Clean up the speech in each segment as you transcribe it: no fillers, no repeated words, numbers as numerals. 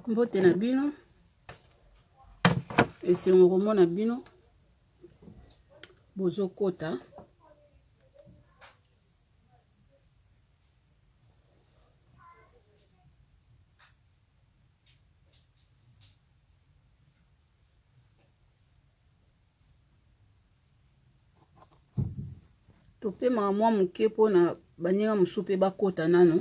Mbote na bino esengo komona bino bozo kota topema mwa moke mpona baninga mosusu mpe bakota nano.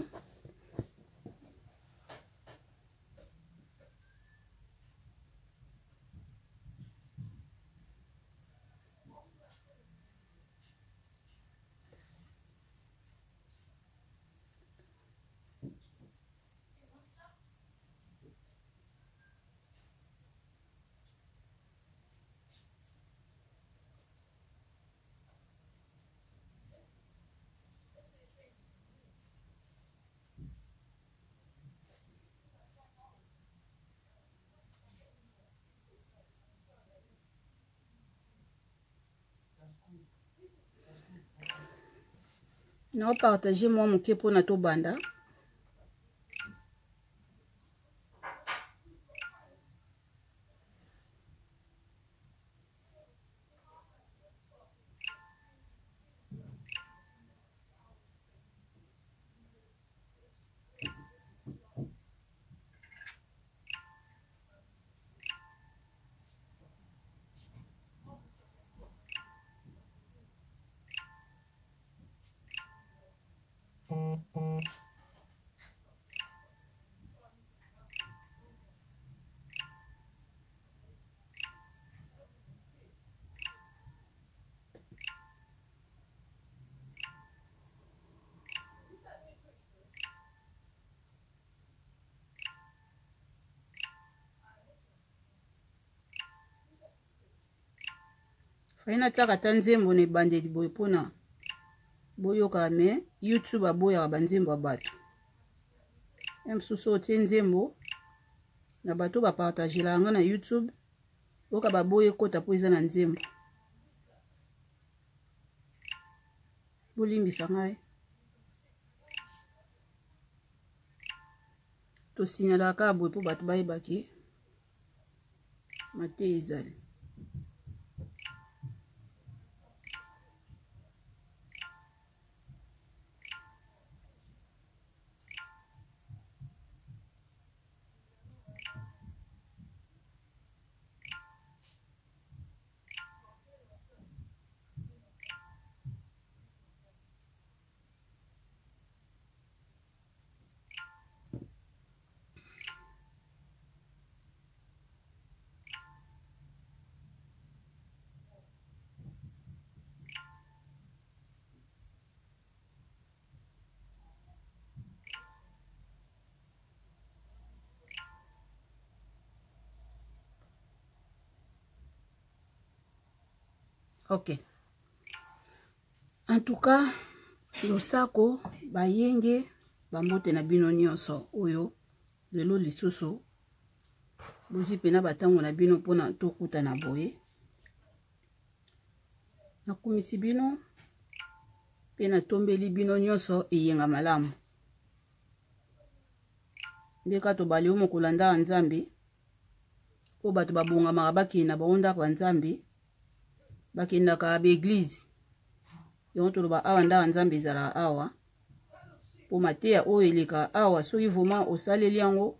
Na partager moi moke pona to banda. Faina taka tanzembo ne bandeli boy pona boyoka me YouTube aboya banzembo abato. Msuso tie nzembo na bato ba partager la nga na YouTube oka baboye kota po eza na nzembo. Bolimbisa ngai. To signala ka boy po bato bayebaki mate ezali. Ok. En tout cas, losako bayenge bambote na bino nyonso oyo lelo lisusu bozi pena batango na bino pona tokuta na boye. Nakumisi bino pena tombeli bino nyonso eyenga malamu. Ndeka to bali omo kolanda nzambe po bato babonga makabaki na baonda kwa nzambe. Bakenda ka ba église yonto loba awa nda nzambe zala awa po mateya oyo eleka awa soki vraiment osaleli yango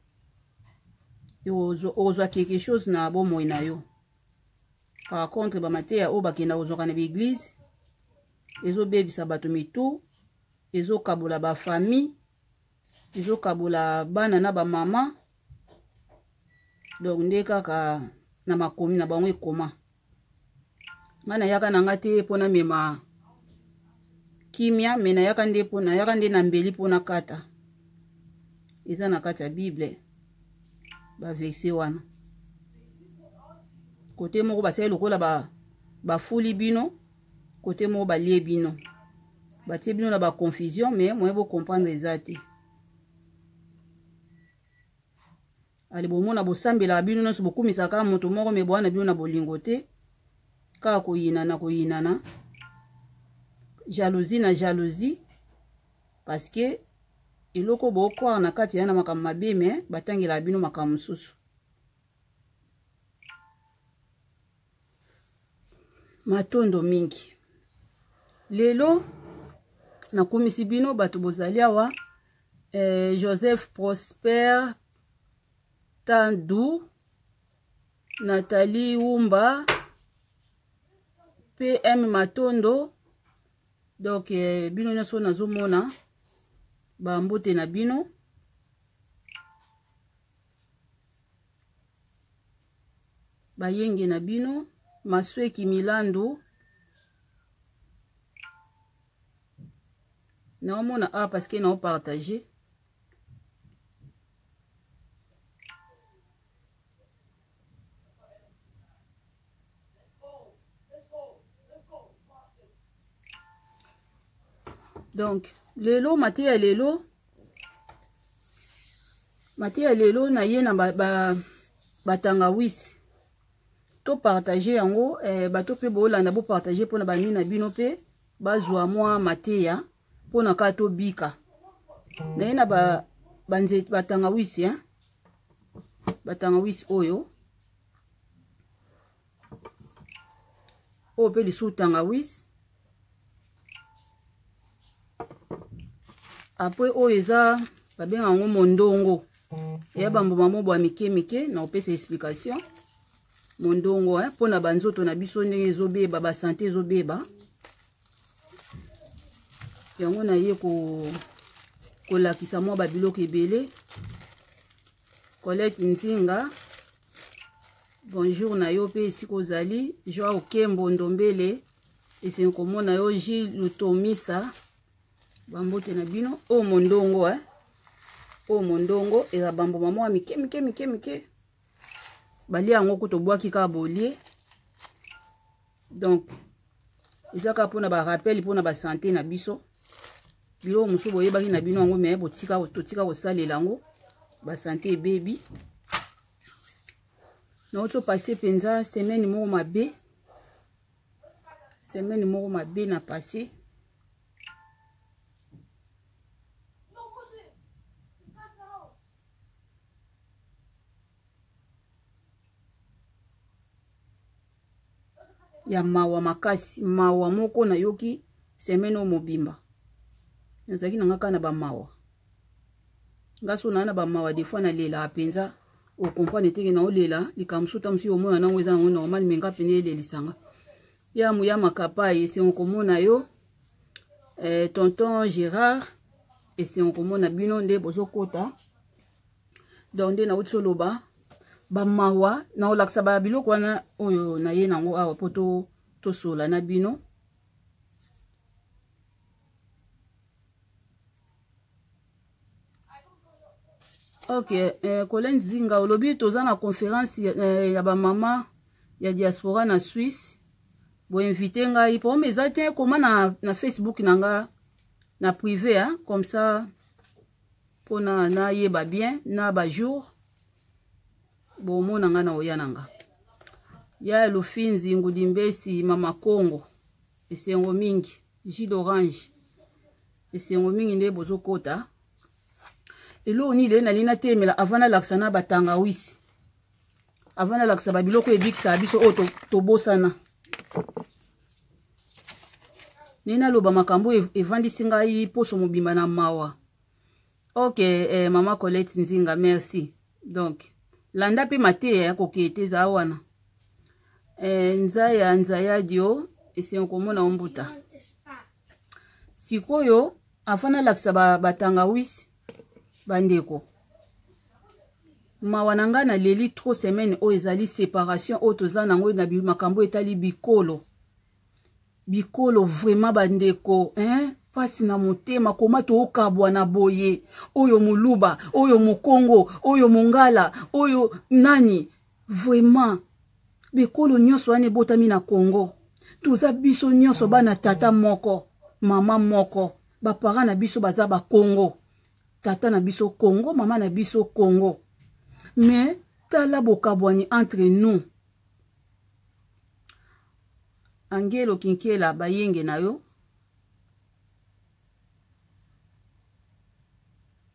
ozwa quelque chose na bomoi na yo. Par contre ba mateya oyo bakenda ozwaka na ba église ezobebisa bato mitu, ezokabola ba famille, ezokabola bana na ba mama. Donc nde kaka na makomi na bango ekoma. Ngana yaka na ngate pona mema kimia mena yaka nde pona yaka nde na mbeli pona kata. Eza na kata Bible ba verset wana. Kote moko basali lokola ba fuli bino, kote moko balie bino. Batie bino na ba confusion mais moi bo comprendre ezate. Ali bomona bosambela bino nyonso bokumisa ka moto moko me bwana bino na bolingote. Ka koyinana jalousie na jalousie parce que eloko bokwa na kati ya na makambo mabe me batangela bino makambo mosusu. Matondo mingi lelo nakumisi bino bato bozali awa Joseph Prosper Tandou, Nathalie Wumba, PM Matondo. Donc bino nyonso nazomona bambote na bino. Bayenge na bino. Masweki Milandu. Naomona parce que nao partager. Donc lelo matia lelo na ye na batanga wisi to partager yango bato pe bolanda bo partager pona ba mina bino pe bazwa mwa matia pona ka to bika na ye na banze batanga wisi batanga wisi oyo pe lisu tanga wisi. Après oyo eza babenga yango mondongo ya bambuma mobwa mike mike na opesa explication mondongo pona banzoto na biso ndenge ezobeba basante ezobeba yango na ye kolakisa mwa babiloko ebele. Colette Nzinga bonjour na yo pe esika ozali. Joao Kembo Ndombele esi komona yo. Gilles Lutomisa bambote na bino. Mondongo mondongo eza bambuma mwa mike mike mike mike bali yango kuto bwaki ka bolie. Donc ezaka pona ba rappel pona ba santé na biso bilo musu boyebaki na bino yango me totika kosalela yango ba santé baby. Na oto passé penza semaine moko mabe na passé. Ya mawa makasi mawa moko na yoki semaine o mobimba nazaki na ngaka na ba mawa ngaso na ba mawa des fois na lela apenza o comprendre teke na o lela likamsuta msi o mona nango eza ngo normal menga pene lelisanga ya muya makapa ese on komona yo tonton Gérard ese on komona bino nde bozo kota donc nde na utsoloba ba mawa na olaksa ba biloko wana oyo na ye nango awa poto to sola na bino. Ok, Colin Zinga olobi toza na conférence ya ba mama ya diaspora na Suisse. Bo inviter ngai po meza te koma na Facebook nanga na privé comme ça pona na yeba bien na ba jour. Bo mona nga na oyananga. Ya Lufinzi Ngudimbesi Mama Kongo. Esengo mingi. Jus d'orange. Esengo mingi nde bozo kota. Elo ni le na lina temela avana laksana batanga wisi. Avana laksa babiloko ebikisa biso o to bosana. Nina loba makambo evandisi ngai poso mobimba na mawa. Ok, Mama Colette Nzinga, merci. Donc landa pe mate kokete za wana. Nzaya dio esi okomona ombuta. Sikoyo afana laksa batanga wisi bandeko. Mawananga na leli 3 semaines o ezali séparation o toza nango na makambo etali bikolo. Bikolo vraiment bandeko, pasi na motema koma to okabwa na boye. Oyo muluba, oyo mukongo, oyo mongala, oyo nani. Vraiment bikolo nyonso ane botami na Congo. Toza biso nyonso bana tata moko, mama moko, ba parents na biso baza ba Congo. Tata na biso Congo, mama na biso Congo. Mais tala bokabwani entre nous. Angelo Kinkela bayenge na yo.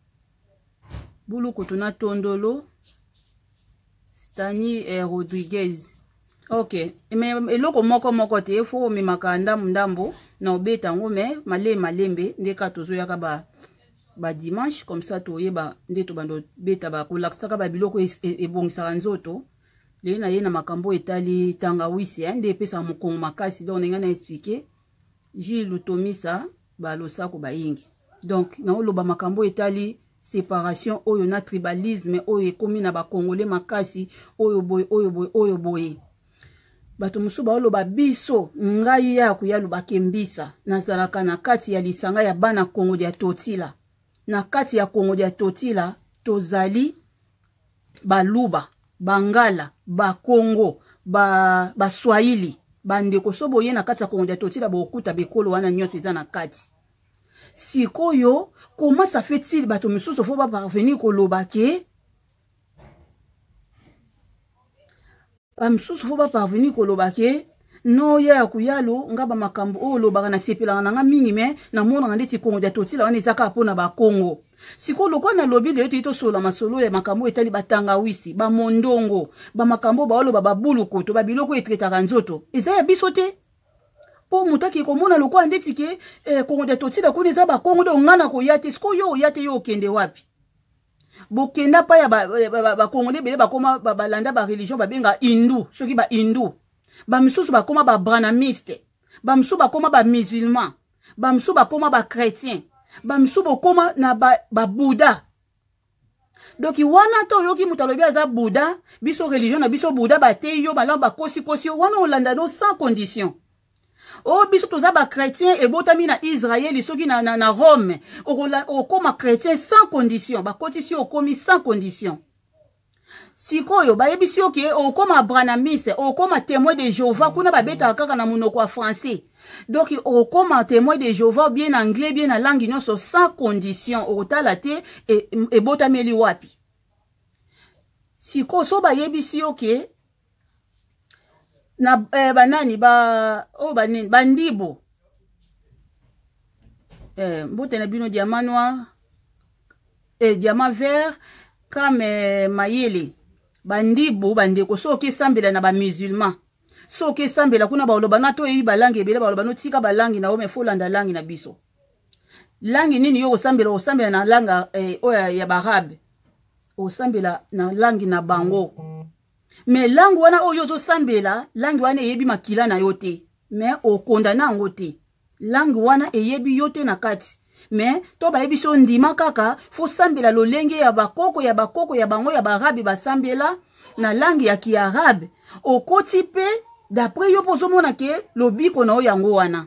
Buluku tuna Tondolo, Stani Rodriguez. Ok, mais eloko moko te fo me makanda ndambo na obeta ngo me malembe ndeka tozo yaka ba dimanche comme ça to yeba ndeto bando beta ba kulaksaka ba biloko ebongisaka nzoto le na ye na makambo etali tangawisi nde pesa mokongo makasi donc nga na expliquer Gilles Lutomisa ba losako ba yingi donc na oloba makambo etali séparation oyo na tribalisme oyo ekomi na ba congolais makasi oyo boye bato musu ba oloba biso ngai ya kuyalu bakembisa nazalaka na kati ya lisanga ya bana Kongo ya Totila na kati ya Kongo ya Totila tozali baluba bangala bakongo baswahili bandeko so boye na kati ya Kongo ya Totila bokuta bekolo wana nyonso eza na kati sikoyo comment ça fait-il bato mususu fo ba parvenir koloba ke Msusu fo ba parvenir koloba ke no ya kuyalo ngaba makambo o lobaka na sepela nga mingi me na mona ngandi ti Kongo ya Totila wana ezaka pona ba Kongo siko lokwa na lobi le to sola masolo ya makambo etali batanga wisi ba mondongo ba makambo ba oloba ba bulukoto ba biloko etretaka nzoto eza ya biso te po mutaki komona lokwa ndeti ke Kongo ya Totila kuni za ba Kongo do ngana ko yate siko yo yate yo kende wapi bokenda pa ya ba Congolais bele bakoma balanda ba religion babenga hindu soki ba hindu ba misusu bakoma ba branamiste ba misusu bakoma ba musulman ba misusu bakoma ba chrétien ba misusu bokoma na ba Bouddha donc wana to yoki mutalobi aza Bouddha biso religion na biso Bouddha bate yo balamba kosi wana olanda no sans condition. Oh biso toza ba chrétien et botami na Israël soki na Rome okoma chrétien sans condition ba kotisi okomi sans condition sikoyo ba yebisi oke okoma branamiste okoma témoin de Jéhovah kuna ba beta kaka na monoko français donc okoma témoin de Jéhovah bien anglais bien na langue nyonso sans condition otala te et botami li wapi siko so ba yebisi oke na banani bandibo mbote na bino diamant noir diamant vert comme mayele bandibo bandeko soki sambela na ba musulman soki sambela kuna ba oloba na to yi balangi ebele ba oloba no tika balangi na o me folanda langi na biso langi nini yo osambela na langa oya ya barabe osambela na langi na bango mais langue wana oyo zo sambela langue wana eyebi makila na yote mais okondana ngo te langue wana eyebi yote na kati mais to ba yebi so ndima kaka fo sambela lolenge ya bakoko ya bango ya barabe basambela na langue ya kiarabe okoti pe d'après yo pozo mona ke lobiko na yango wana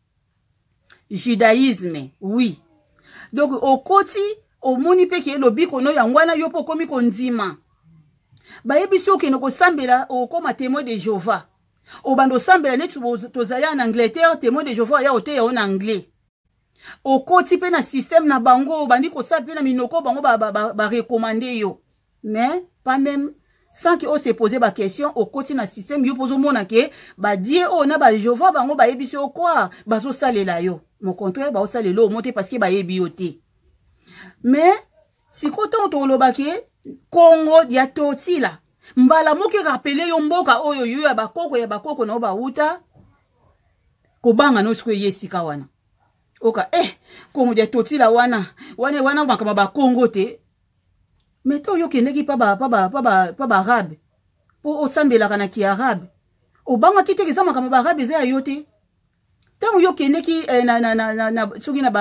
judaïsme oui donc okoti omoni pe ke lobiko na yango wana yo po komi kondima ba yebisi okeno kosambela okoma témoin de Jéhovah obando sambela neti tozali en Angleterre témoin de Jéhovah ya ote ya en anglais okoti pe na système na bango bandi kosala pe na minoko bango ba recommander yo mais pas même sans que on se poser ba question okoti na système yo pozo mona ke ba die o na ba Jéhovah bango ba yebisi o quoi bazo salela yo au contraire ba osalelo monter parce que ba yebi yo te mais si koto to lobake Kongo ya Totila mbala moki rappeler yo mboka oyo yo ya bakoko na ba uta kobanga no siko yesika wana oka Kongo ya Totila wana makama ba Kongo te meto yo kendeki pa ba arabe po osambela kana ki arabe obanga kite kiza makama ba arabe za yo te tango yo kendeki na soki na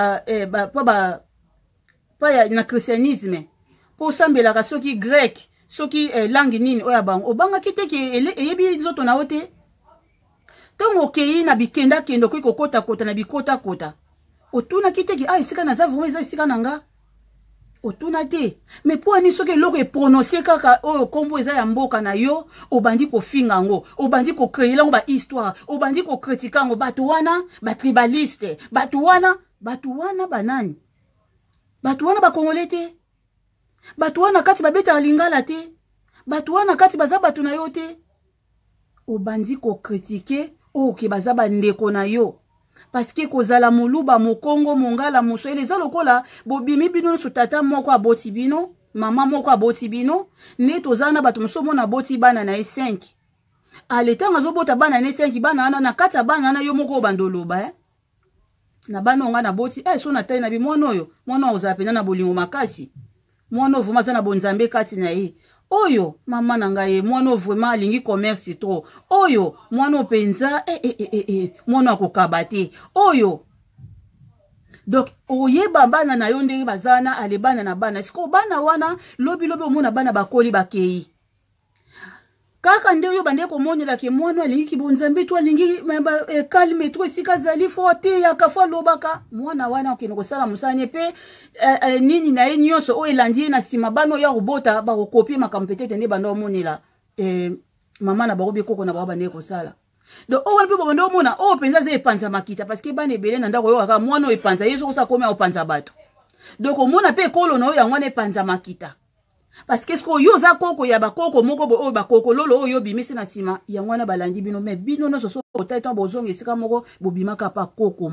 pa ya na christianisme po sambela ka soki grec soki langue nini oya bango obanga kiteki eyebi nzoto na ote tongo kei na bikenda kendo ko kota na bikota otuna kiteki isika na za vraiment eza isika nanga otuna te mais po ani soki loko e prononcer kaka oyo kombo eza ya mboka na yo obandi ko finga ngo obandi ko créer lango ba histoire obandi ko critiquer ngo batu wana ba tribaliste batu wana banani batu wana ba congolais te batu wana kati babeta lingala te batu wana kati baza batu na yo te obandi ko critiquer o ke baza bandeko na yo parce que kozala moluba mokongo mongala moswele za lokola bobimi bino so tata moko aboti bino Maman moko aboti bino, ne tozana bato musomo na boti bana na 5. Aletanga zobota bana na 5 bana ana na kata bana na yo moko bandoloba na bana nga na boti so na tayi na bi mwana oyo mwana ozapena na bolingo makasi mwana ovuma za na bonzambe kati na ye oyo mama na ngai mwana vraiment alingi commerce trop oyo mwana openza mwana akokabate oyo. Donc oyeba bana na yo ndenge bazana ale bana na bana siko bana wana lobi omona bana bakoli bakei kaka nde oyo bande komonela ke mwana alingi kibonzambe to alingi calme to esika zali forte ya kafa lobaka mwana wana okene kosala musane pe nini na ye nyonso o elandi na sima bano ya robota ba kokopie makambo peut-être nde bando omonela mama na barobi koko na baba nde kosala. Donc on peut bando omona o penza ze epanza makita parce que bana ebele na ndako yo aka mwana o epanza yeso kosa komi opanza bato. Donc omona pe kolo na yo ya mwana epanza makita. Parce que ce que yo za koko ya bakoko moko bo o bakoko lolo oyo bimisi na sima ya mwana balandi bino mais bino no so otaitan bozonga esika moko bobimaka pa koko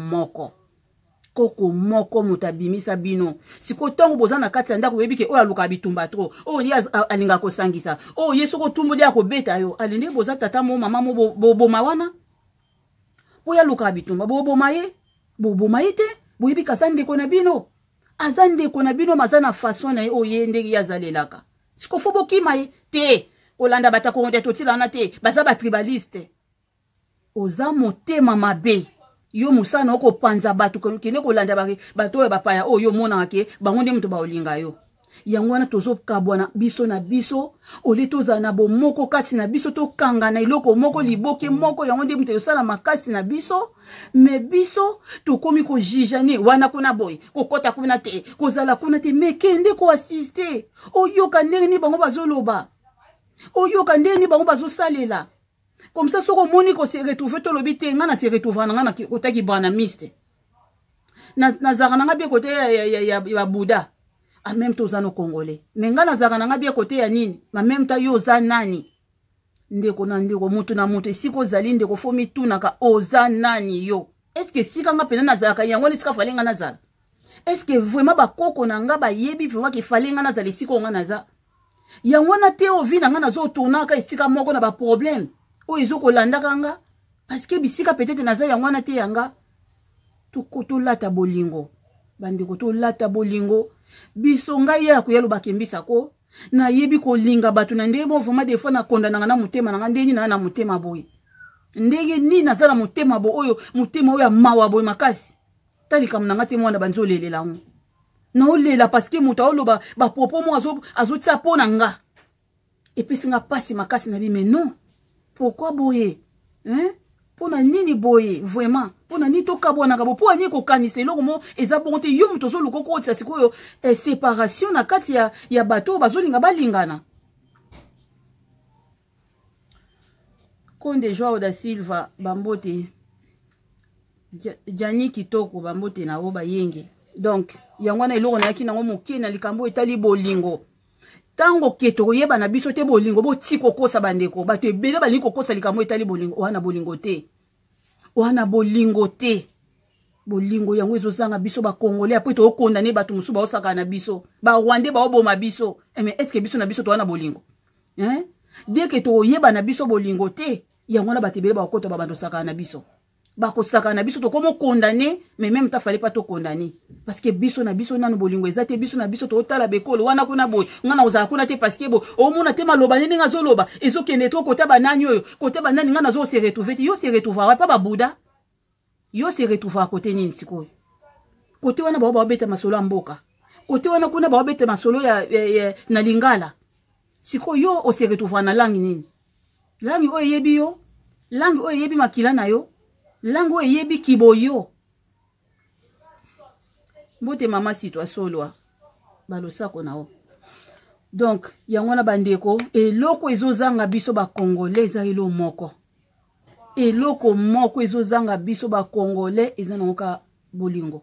moko mutabimisa bino siko tongo boza na kati ya ndako yebi ke oyo aluka bitumba tro oyo alinga kosangisa oyo yeso ko tumbu dia ko beta yo alinde boza tata mo mama mo boboma wana oyo aluka bitumba boboma ye te boyebi kasande ko na bino azande ko na bino mazana façon na oye ndenge yazalelaka siko fo bokima ye te kolanda batako nde totila na te baza ba tribaliste oza motema mabe yo musana oko panza batu kene kolanda bato oyo bapaya oyo mona ke bango nde muto baolinga yo yango wana tozo kabwana biso na biso ole toza na bomoko kati na biso to kanga na iloko moko liboke moko yango nde muto yosala makasi na biso me biso to komi ko jijane wana kuna boy kokota kuna te kozala kuna te mekende ko assister oyo kandenge ni bango bazoloba oyo kandenge ni bango bazosalela. Comme ça, si on se retrouve tout le bite, on se retrouve na côté qui bana miste. Na zarana bien côté ya Bouddha. En même temps za no Congolais. Mais nga na zarana bien côté ya nini? En même temps yo za nani? Ndeko na ndeko mutu na mutu siko zali ndeko fomi tunaka oza nani yo. Est-ce que sika nga pena na zaka yango sika falenga na zala? Est-ce que vraiment ba koko na nga ba yebi vraiment ki falenga na zali siko nga na za? Yango na te ovi na nga na zo tournaka sika moko na ba problème. O izo kolanda kanga parce que bisika peut-être naza yango na te yanga to lata bolingo bandeko to lata bolingo biso ngai ya kuyelo bakembisa ko na yebi ko linga batu na ndemo vraiment des fois na kondana na mutema na ndeni na mutema boy ndenge ni nazala mutema bo oyo mutema oyo mawa boy makasi talika mnanga te mwana banzo lelela ngo na olela parce que muta oloba ba popo mo azo tsapo na nga et puis singa pasi makasi na bi mais non. Pourquoi boye? Pona nini boye? Vraiment. Pona ni to kabona kabo. Pona ni ko kanise loko mo eza bonte yum tozo luko ko tsa sikoyo séparation na kati ya bato bazolinga balingana. Konde Joao da Silva bambote. Jani kitoko bambote na oba yenge. Donc yangwana eloko na yaki na ngomo kena likambo etali bolingo. Tango keto yeba na biso te bolingo bo tiko kosa bandeko bato ebele bali kokosa likamo etali bolingo wana bolingo te bolingo yango ezozanga biso ba Congolais après to okondane bato musu ba osaka na biso ba Rwandais ba oboma biso mais est-ce que biso na biso to wana bolingo dès que to yeba na biso bolingo te yango na bato ebele ba okota ba bando saka na biso ba kosaka na biso to komo condamner mais même ta fallait pas to condamner parce que biso na biso nanu bolingo ezate biso na biso to tala bekolo wana kuna boy ngana oza kuna te parce que bo o mona te maloba nini nga zoloba ezokende to kota banani oyo kota banani ngana zo se retrouver yo se retrouver pas ba Bouddha yo se retrouver côté nini sikoyo côté wana ba beta masolo mboka côté wana kuna ba beta masolo ya na Lingala sikoyo yo o se retrouver na langi nini langi oyo yebi yo langi oyo yebi makila na yo lango yebi kiboyo mbote mama sitwa solwa balosako nao. Donc yango na bandeko eloko ezozanga biso ba Congolais za elo moko eloko moko ezozanga biso ba Congolais ezanoka bolingo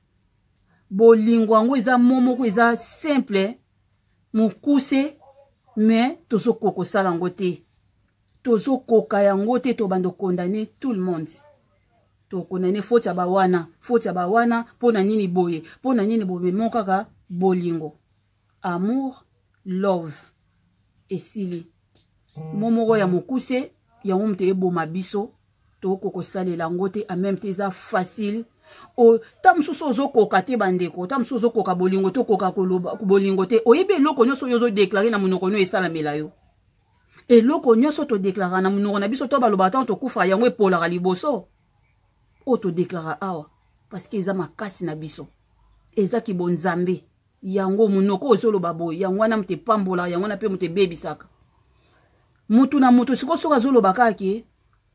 yango eza momoko eza simple mukuse mais tozo koko sala ngote tozo koka yango te to bando condamner tout le monde. Konane faute ya bawana pona nini boye monkaka bolingo amour love esili momoko ya mokuse yango mte eboma biso tokoko salela ngo te en même temps eza facile o ta mosusu ozokoka te bandeko ta mosusu ozokoka bolingo te okoka koloba bolingo te oyebi eloko nyonso oyo ozodeklare na monoko no esalamela yo eloko nyonso todeklara na monoko na biso to baloba ntango tokufa yango epolaka liboso oyo todeklara awa parce que eza makasi na biso eza kibonzambe yango monoko ozoloba boye yango wana mte pambola yango wana mpe mte bebisaka mutu na mutu siko soka zoloba kake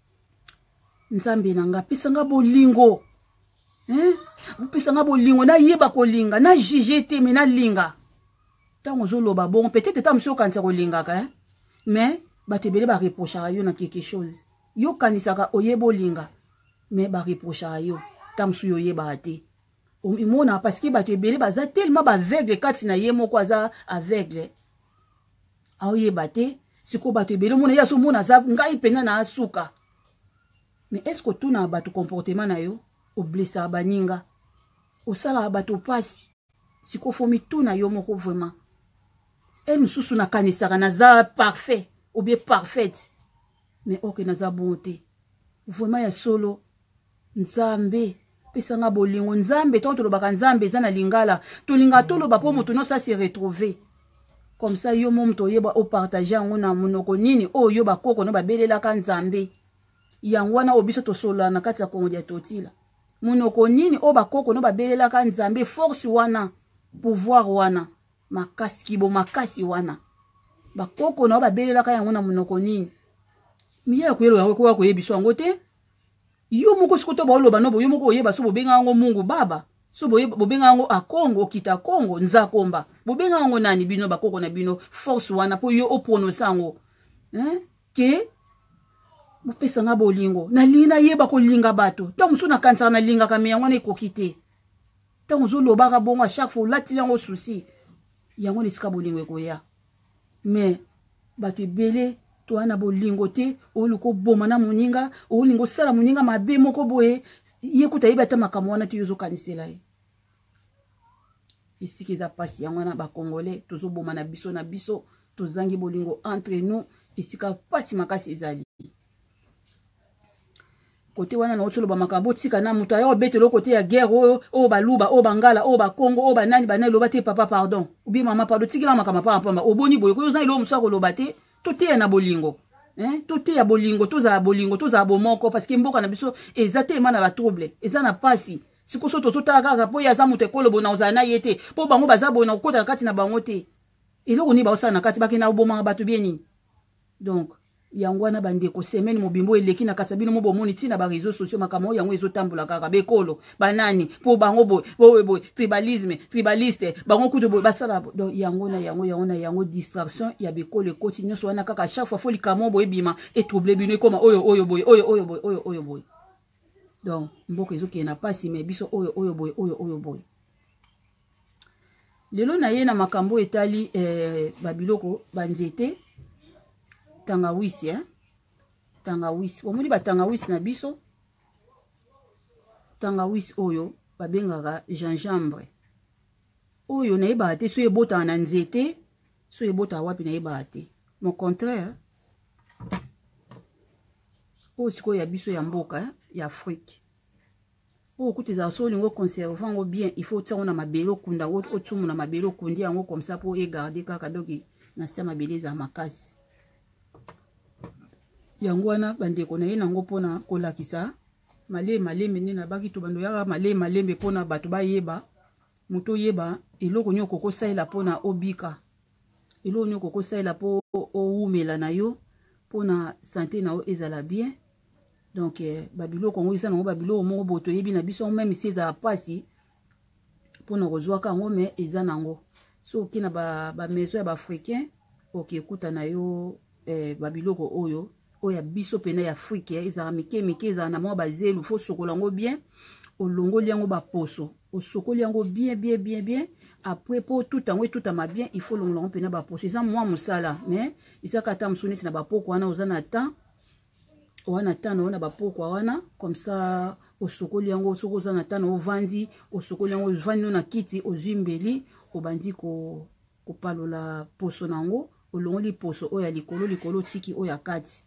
nzambe nanga pisanga bolingo pisanga bolingo na yeba kolinga na juge te me na linga tango zoloba bon peut-être ta mso kanisa kolingaka mais batebele ba reprochaka yo na quelque chose yo kanisaka oyebo linga mais ba reprochaka yo ta mso yo yeba te imona parce que batebele baza tellement ba aveugle kati na ye moko aza aveugle aoyeba te siko batebele mona ya so mona za ngai penga na asuka mais est-ce que tout na bato comportement na yo oblessa baninga osala bato pasi siko fomi tout na yo moko vraiment elle mususu na kanisaka na za parfait ou bien parfaite mais ok na za bonté vraiment ya solo nzambe pesanga bolingo nzambe to tolobaka nzambe za na lingala tolinga toloba po moto no ça se retrouver comme ça yo mom to yeba o partager yango na monoko nini o yo bakoko no babelelaka nzambe yango wana obiso tosola na kati ya Kongo ya totila monoko nini o bakoko no babelelaka nzambe force wana pouvoir wana makasi kibo makasi wana bakoko no babelelaka yango na monoko nini miya kuyelo yango kwa koyebiso yango te yo moko sikoto ba oloba no bo yo moko oyeba so bobenga yango Mungu baba so bobenga yango a Kongo okita Kongo nzakomba bobenga yango nani bino bakoko na bino force wana po yo o prononcer yango ke bopesa nga bolingo na lina yeba ko linga bato ta musu na kanisa na linga ka me yango na ekokite ta musu lobaka bongo à chaque fois latili yango souci yango ne sika bolingo ekoya mais bato ebele to ana bolingo te oluko boma na muninga olingo sala muninga mabe moko boye yekuta yeba ta makambo wana te yozo kanisela ye esiki eza pasi yango na ba congolais tozo boma na biso tozangi bolingo entre nous esika pasi makasi ezali côté wana na otolo ba makambo tika na mutu ayo betelo côté ya guerre o baluba o bangala o ba Congo o banani banai loba te papa pardon ubi mama pardon tikila makama pamba oboni boye ko yoza ilo musa ko loba te to te na bolingo to te ya bolingo to za bomoko parce que mboka na biso ezatema na ba trouble eza na pasi sikoso to tota kaka po ya za mutu ekolo bona ozana yete po bango baza bona okota kati na bango te eloko ni ba osana na kati bakina oboma bato bieni donc yango wana bandeko semaine mobimbo eleki na kasabino mo bomoni tina ba réseaux sociaux makamo yango ezotambola kaka bekolo banani po bango boy tribaliste bango kuto boy basala donc yango distraction ya bekolo ekoti nyonso wana kaka chaque fois foli kamo boy bima et trouble bino koma oyo boy donc mboko ezoke na pasi mais biso oyo boy lelo na ye na makambo etali babiloko banzete tangawisi tangawisi omuli ba tangawisi na biso tangawisi oyo babengaka gingembre oyo na yeba te so ebota na nzete so ebota wapi na yeba te mon contraire oyo sikoyo ya biso ya mboka ya Afrique oyo kuteza so lingo conserve yango bien il faut tiango na mabelo kunda otumu na mabelo kundi yango comme ça pour garder kaka doki na sia mabele za makasi yango wana bandeko na ye nango pona kolakisa malembe nina baki to bando yaka malembe pona bato bayeba muto yeba eloko nyoko kosaila pona obika eloko nyoko kosaila po oumela na yo pona santé na o ezala bien donc babiloko ngo isa nango babiloko moko boto yebi na biso même si eza pasi pona kozwaka ngo mais eza nango so kina ba maison ya ba africain okekuta na yo babiloko oyo oya biso pena ya Afrique ezala mike ezala na mwa bazelu fo sokola ngo bien olongoli yango baposo osokoli yango bien après po tout ango tutama bien il faut longola ngo pena baposo eza mwa musala mais isaka ta msuni na bapoko wana ozana temps wana tano wana bapoko wana comme ça osokoli yango soko ozana tano ovandi osokoli yango ovandi na kiti ozimbeli obandi kopalola poso nango olongoli poso oyo ya likolo tiki oyo ya kati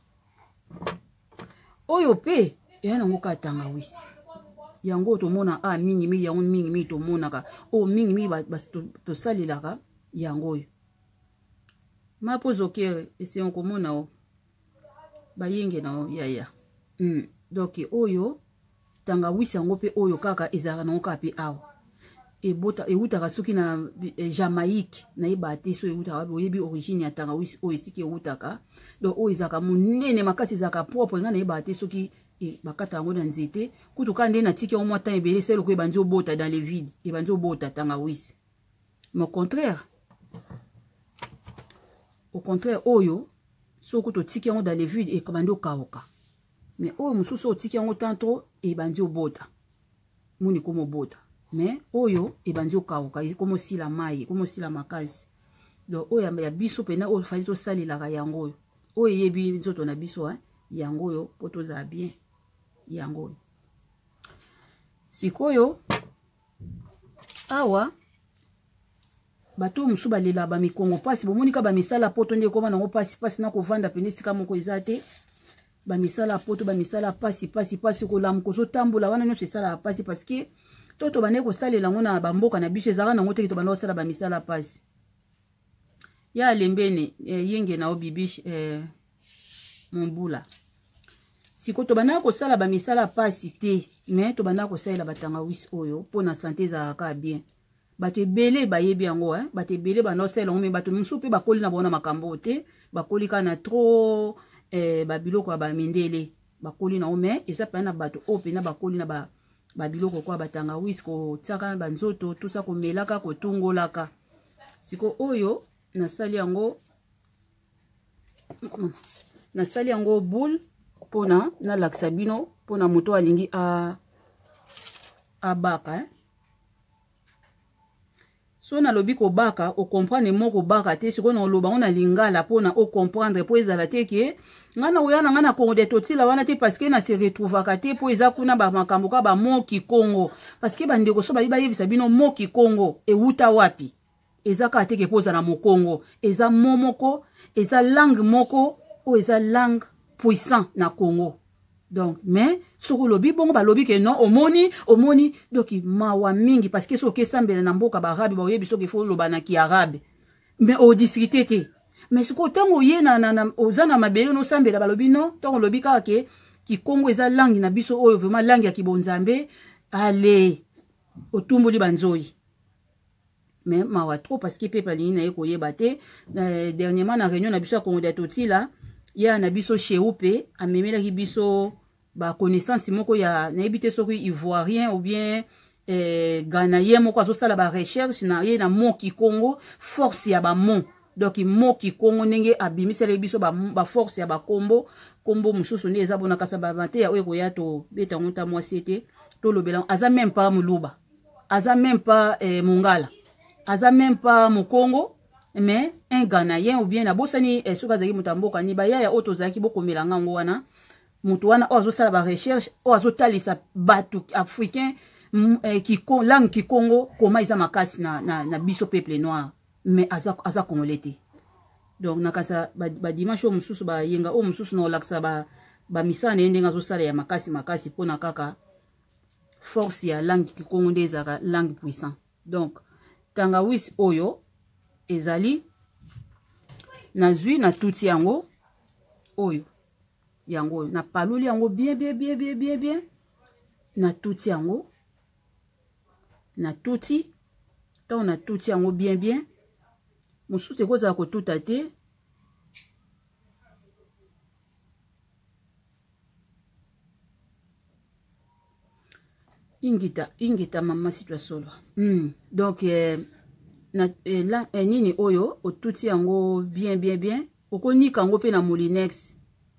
oyo pe eya nango ka tangawisi yango tomona mingi yango mingi tomonaka mingi tosalelaka yango oyo mapozo kere esengo komona o bayenge na o yaya donc oyo tangawisi yango pe oyo kaka ezalaka nango kaka pe awa ewutaka soki na Jamaïque nayeba te so ewutaka oyebi origine ya tangawisi oyo esika ewutaka donc oyo ezalaka monene makasi ezalaka propre nga nayeba te soki bakata yango na nzete kutu ka nde natiki yango mwa temps ebele selo ko ebandi obota dans les vides ebandi obota tangawisi mais au contraire oyo soko totiki yango dans les vides ekabandi okauka mais oyo mosusu otiki yango tanto ebandi obota moni komo bota mais oyo ebandi okauka komo sila mai komo sila makasi donc oyo ya biso pena oyo fali tosalelaka yango oyo yebi nzoto na biso yango oyo po tozala bien yango oyo sikoyo awa bato musu balela ba mikongo pasi bomonika ba misala poto nde koma nango pasi na kovanda pene sika moko ezate ba misala poto ba misala pasi ko lamu ko tambola wana nyonso esala pasi parce que toto bane ko salela ngona ba mboka na biso ezaka nango te to bana osala ba misala pasi ya lembene yenge na obibish mombula siko to bana ko sala ba misala pasi te mais to bana ko salela batangawisi oyo pona santé ezalaka bien bato ebele bayebi yango bato ebele bana osala yango me bato mosusu mpe bakoli na bona makambo te bakoli ka na trop babiloko ya bamindele bakoli nango me eza pena na bato oyo pena bakoli na babiloko kwa batangawisi kotiaka banzoto tusa komelaka kotungolaka siko oyo nasali yango boule pona nalakisa bino pona moto alingi abaka so nalobi kobaka okomprendre moko baka te sikoyo na oloba ngo na lingala pona okomprendre po ezala te ke nga na oya na nga na Congo de totila wana te parce que na se retrouvaka te po eza kuna bamakambo ka bamoki Congo parce que bandeko so bayebisa bino moki Congo ewuta wapi eza kaka te ke po eza na mokongo eza momoko eza langue moko o eza langue puissant na Congo donc mais soko lobi bongo balobi ke non omoni donc mawa mingi parce que soki esambela na mboka barabe ba oyebi soki fo loba na ki arabe mais o discuter te mais soko tango ye na ozana mabele no sambela balobi non tango lobi kaka ke ki Congo eza langue na biso oyo vraiment langue ya kibonzambe allez otumboli banzoi mais mawa trop parce que peuple ni na yeko yeba te dernièrement na réunion na biso ya Congo de Totila ya na biso cheupe amemelaki biso ba connaissance moko ya na ebité soki ivoirien ou bien ghanéen moko azosala ba recherche na ye na moki Congo force ya ba mon donc moki Congo ndenge abimisela biso ba force ya ba kombo mususu nde eza bona kasa ba mate ya oyo koya to beta ngota mwasi te to lobela aza même pas muluba aza même pas mongala aza même pas mokongo mais un ghanéen ou bien na bosani soka zaki mutamboka ni ba ya oto zaki bokomela ngango wana mutu wana ozo sala ba recherche ozo talisa batu africain langue ki Congo koma isa makasi na biso peuple noir mais aza congolais te donc nakasa ba dimanche o mususu ba yenga o mususu no laksa ba misana ndenge azo sala ya makasi pona kaka force ya langue ki Congo ndeza langue puissant donc tangawisi oyo ezali nazwi na tuti yango oyo na paloli yango bien na tuti yango na tuti tant na tuti yango bien mosusu ekozala kotuta te ingita mama si solo donc nini oyo otuti yango bien okonika yango pe na molinex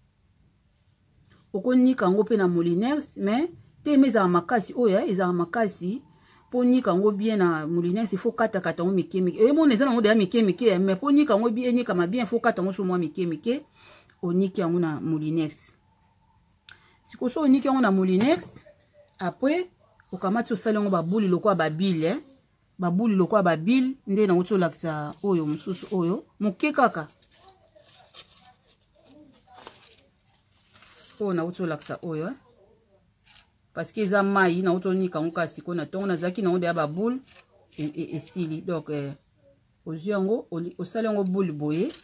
mais te meza makasi oyo ezaka makasi po nika yango bien na molinex il faut kata yango mike e mona eza nango deya mike mais po nika yango bien nikama bien il faut kata yango so mwa mike oniki yango na molinex siko so oniki yango na molinex après okamati osala yango babuli lokwa babile babuli lokwa babile nde na uto lakisa oyo mususu oyo muke kaka oyo na uto lakisa oyo parce que eza mai na uto nika ngoka siko na tongo nazaki na onde ya babule esili donc ozwi yango osali yango bule boye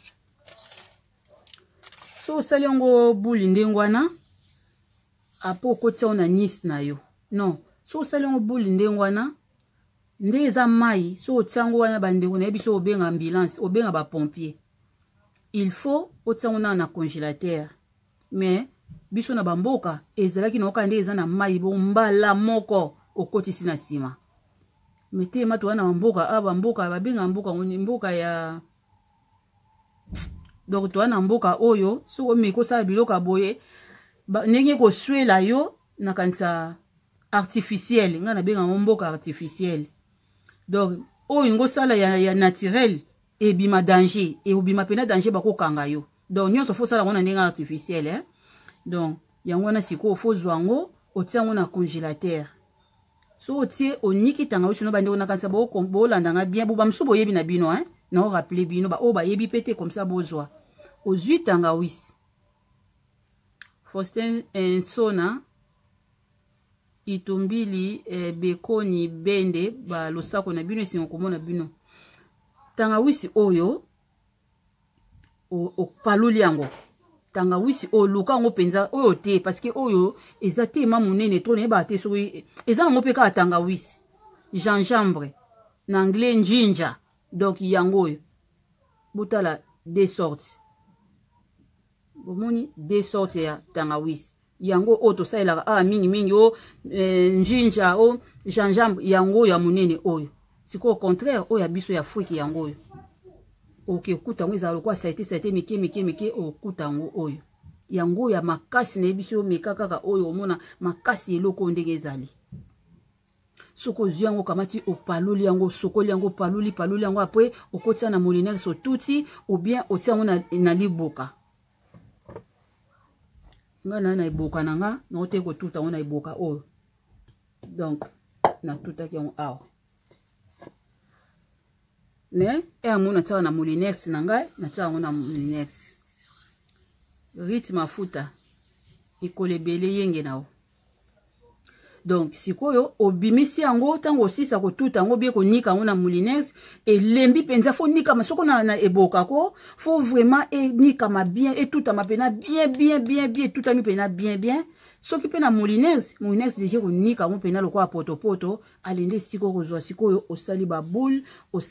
so osali yango bule ndenge wana apo okotia na nisi na yo non so osali yango bule ndenge wana nde eza mai so otia yango wana bandeko na yebi so obenga ambulance obenga bapompier il faut otia yango na congélateur mais biso na bamboka ezalaki naoka nde eza na mai bo mbala moko okotisi na nsima mete mato wana bamboka bamboka babenga mboka ya donc to wana mboka oyo so omeki osala biloko boye ndenge koswela yo na kanisa artificiel nga na benga mboka artificiel donc oyo ngosala ya naturel ebima danger e obima pena danger bakokanga yo donc nyonso fo sala ngona ndenge artificiel donc yango wana siko fo zwango otia ngo na congélateur so otie oniki tanga usino bande ona kanisa bo landanga bien bo bamsu boyebi na bino na o rappeler bino ba o ba yebi pété comme ça bozwa ozwi tanga wisi Faustin Nsona itumbili bekoni bende ba losako na bino esingo komona bino tanga wisi oyo o paluli yango tanga wisi o luka ngo penza oyo te parce que oyo eza te ma munene to ne ba te so eza ngo pe ka tanga wisi gingembre na anglais ginger donc yango oyo botala des sortes bomoni des sortes ya tanga wisi yango o to saela mingi o ginger o gingembre yango ya munene oyo siko au contraire o ya biso ya Afrique yango oyo oke okuta ngo ezala lokwa saite mike okuta ngo oyo yango ya makasi na biso meka kaka oyo omona makasi eloko ndenge ezali soko zwi yango kamati opaloli yango sokoli yango paluli yango après okotia na molinaire so tuti ou bien otia yango na liboka nga na iboka nanga na ote ko tuta ngo na iboka oyo donc na tuta ki yango awa mais amona tia na molinex na ngai na tia ngo na molinex rythme mafuta ikolebele yenge nao donc sikoyo obimisi yango tango osisa ko tuta ngo bie ko nika ngo na molinex elembi penza fo nika masoko na eboka ko fo vraiment nika ma bien et tuta ma pena bien tuta mi pena bien soki pe na molinex déjà ko nika mo pena lokwa poto alende siko kozwa sikoyo osali ba boule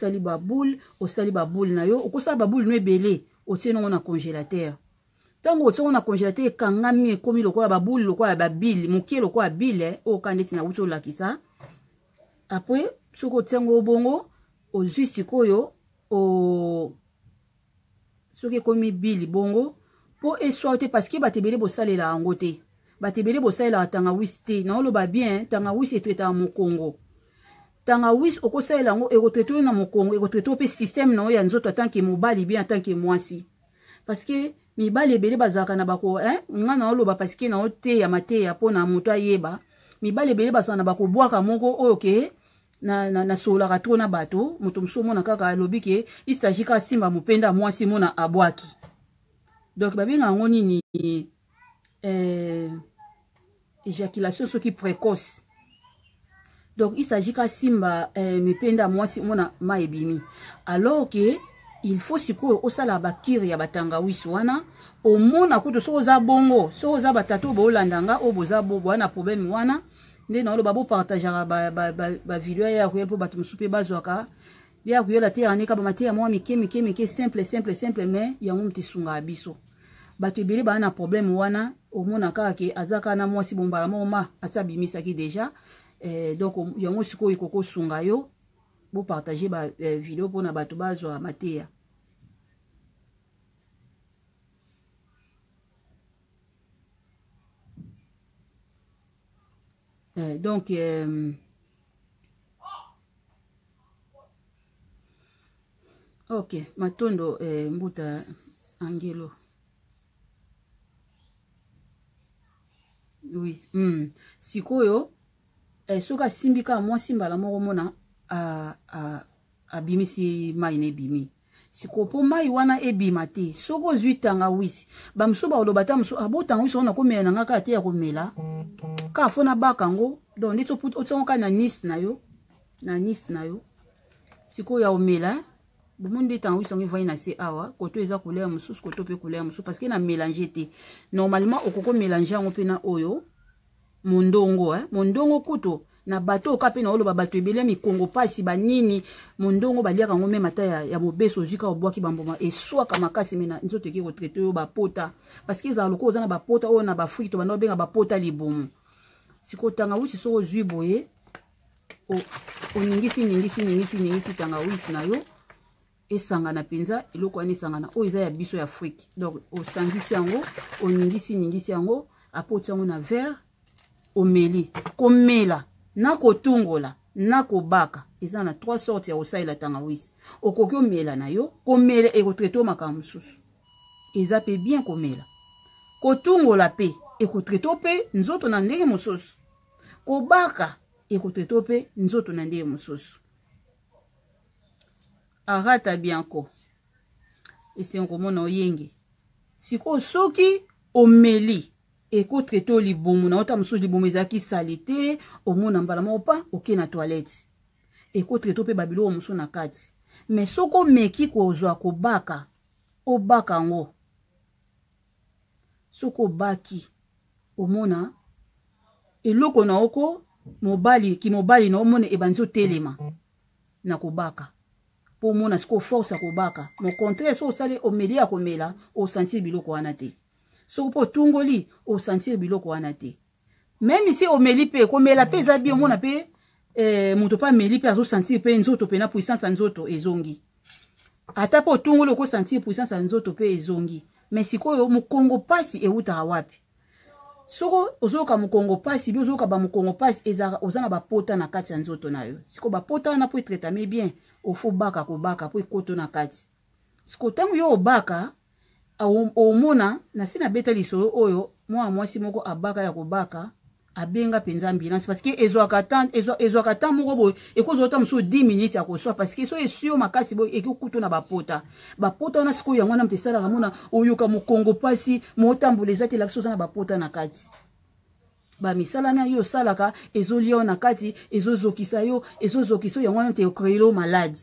na yo okosala ba boule no ebele otie ngo na congélateur tango otie na congélateur kangami ekomi lokwa ba boule lokwa ba bile mokie lokwa bile o kandeti na uto lakisa après soko tiango bongo ozwi sikoyo o soki komi bile bongo po eswaute parce que batebele bosalela yango te batebele bosalela tanga wisi te na oloba bien tanga wisi etreta mo Congo tanga wisi okosalela yango ekotreto na mo Congo ekotreto pe système na ya nzoto tanke mobali bien tanke mwasi parce que mibali ebele bazaka na bako nga na oloba parce que na ote ya mate ya pona moto ayeba mibali ebele bazaka na bako bwaka moko oke na solaka to na bato moto msomo na kaka alobi ke il s'agit ka simba mupenda mwasi mona abwaki donc babenga ngo nini éjaculation soki précoce donc il s'agit ka simba mipenda mwasi mona maebimi alors que il faut siko osala bakiri ya batanga wisi wana omona kuto so oza bongo so oza batato bolandanga o boza bobo wana problème wana nde na oloba bo partager ba video ya ko po bato musupe bazwaka ya ko yola te anika ba matia mwa mike simple mais yango mtisunga biso bato ebele ba na problème wana omona kaka ke azaka na mwasi bombala moma asabimisa ki déjà donc yango siko ikoko sunga yo bo partager ba video pona bato bazwa matia donc ok matondo mbuta angelo oui sikoyo soka simbika mwasi mbala moko mona abimisi mai ne bimi siko po mai wana ebima te soko zwi tangawisi bamso ba oloba ta mso abo tangawisi ona komela na ngaka te ya komela ka fona bakango donc nditso put otsonga na nis na yo siko ya omela bomundi tangawisi on va ina se awa koto eza couleur mususu koto pe couleur mususu parce que na mélanger te normalement okoko mélanger ngo pe na oyo mondongo kuto na bato okape na oloba bato ebele mikongo pasi banini mondongo baliaka ngo mema ta ya mobeso zika obwaki bamboma eswaka makasi mena nzoto eke retraité yo bapota parce que za loko ozana bapota o na bafriki to bando benga bapota libumu siko tangawisi soko zwi boye o ningisi tangawisi na yo esangana penza eloko wana esangana o eza ya biso ya Afrique donc osangisi yango oningisi yango apoti yango na verre omeli komela na kotungola na kobaka eza na 3 sortes ya osaila tangawisi okoki omela na yo komela ekotraite makambo mosusu eza pe bien komela kotungola pe ekotraite pe nzoto na ndenge mosusu kobaka ekotraite pe nzoto na ndenge mosusu arata bianco esengo mona oyenge siko soki omeli eko traité libumu na ota mususu libumu ezaki salite omona mbala mopa oke na toilette eko traité pe babilo mususu na kati mais soko meki kozwa kobaka obaka ngo soko baki omona eloko na oko mobali na omona ebanzo telema na kobaka po mona siko force kobaka mo contraire so sale omelia komela o sentir biloko wana te soko po tungoli o sentir biloko wana te même si omeli pe komela pe za bi omona pe muto pa meli pe azo sentir pe nzoto pe na puissance nzoto ezongi ata po tungoli ko sentir puissance nzoto pe ezongi mais sikoyo mukongo pasi euta wapi soko ozoka mukongo pasi bi ozoka ba mukongo pasi ezaka ozana ba pota na kati ya nzoto nayo siko ba pota na po traiter bien ofo baka kobaka po ekoto na kati siko tango yo obaka omona na sina beta lisolo oyo mwasi moko abaka ya kobaka abenga penza ambulance parce que ezwaka temps moko boy ekozota muso 10 minutes ya koswa parce que so esio makasi boy ekikuto na bapota na siko yango na mtesala kamona oyoka mukongo pasi motambola ezate la soza na bapota na kati ba misala na yo salaka ezolio na kati ezozokisa yo yango na te okrelo maladi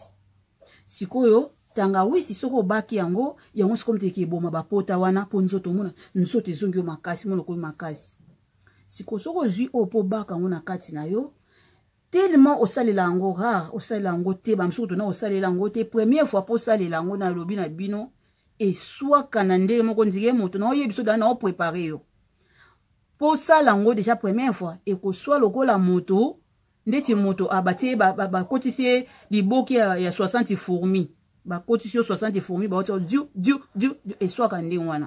sikoyo tangawisi soko baki yango siko mteke eboma bapota wana po nzoto mona nzoto ezongi yo makasi mona ko makasi siko soko zwi opo baka ngo na kati na yo tellement osalela yango rare osalela yango te bamsuku na osalela yango te première fois po osalela yango na lobi na bino eswaka na ndenge moko ndike moto na oyebiso da na opréparer yo po sala yango déjà première fois ekoswa lokola moto ndeti moto abatie bakotisi liboki ya 60 fourmis bakotisi 60 fourmis baotio diu eswaka ndenge wana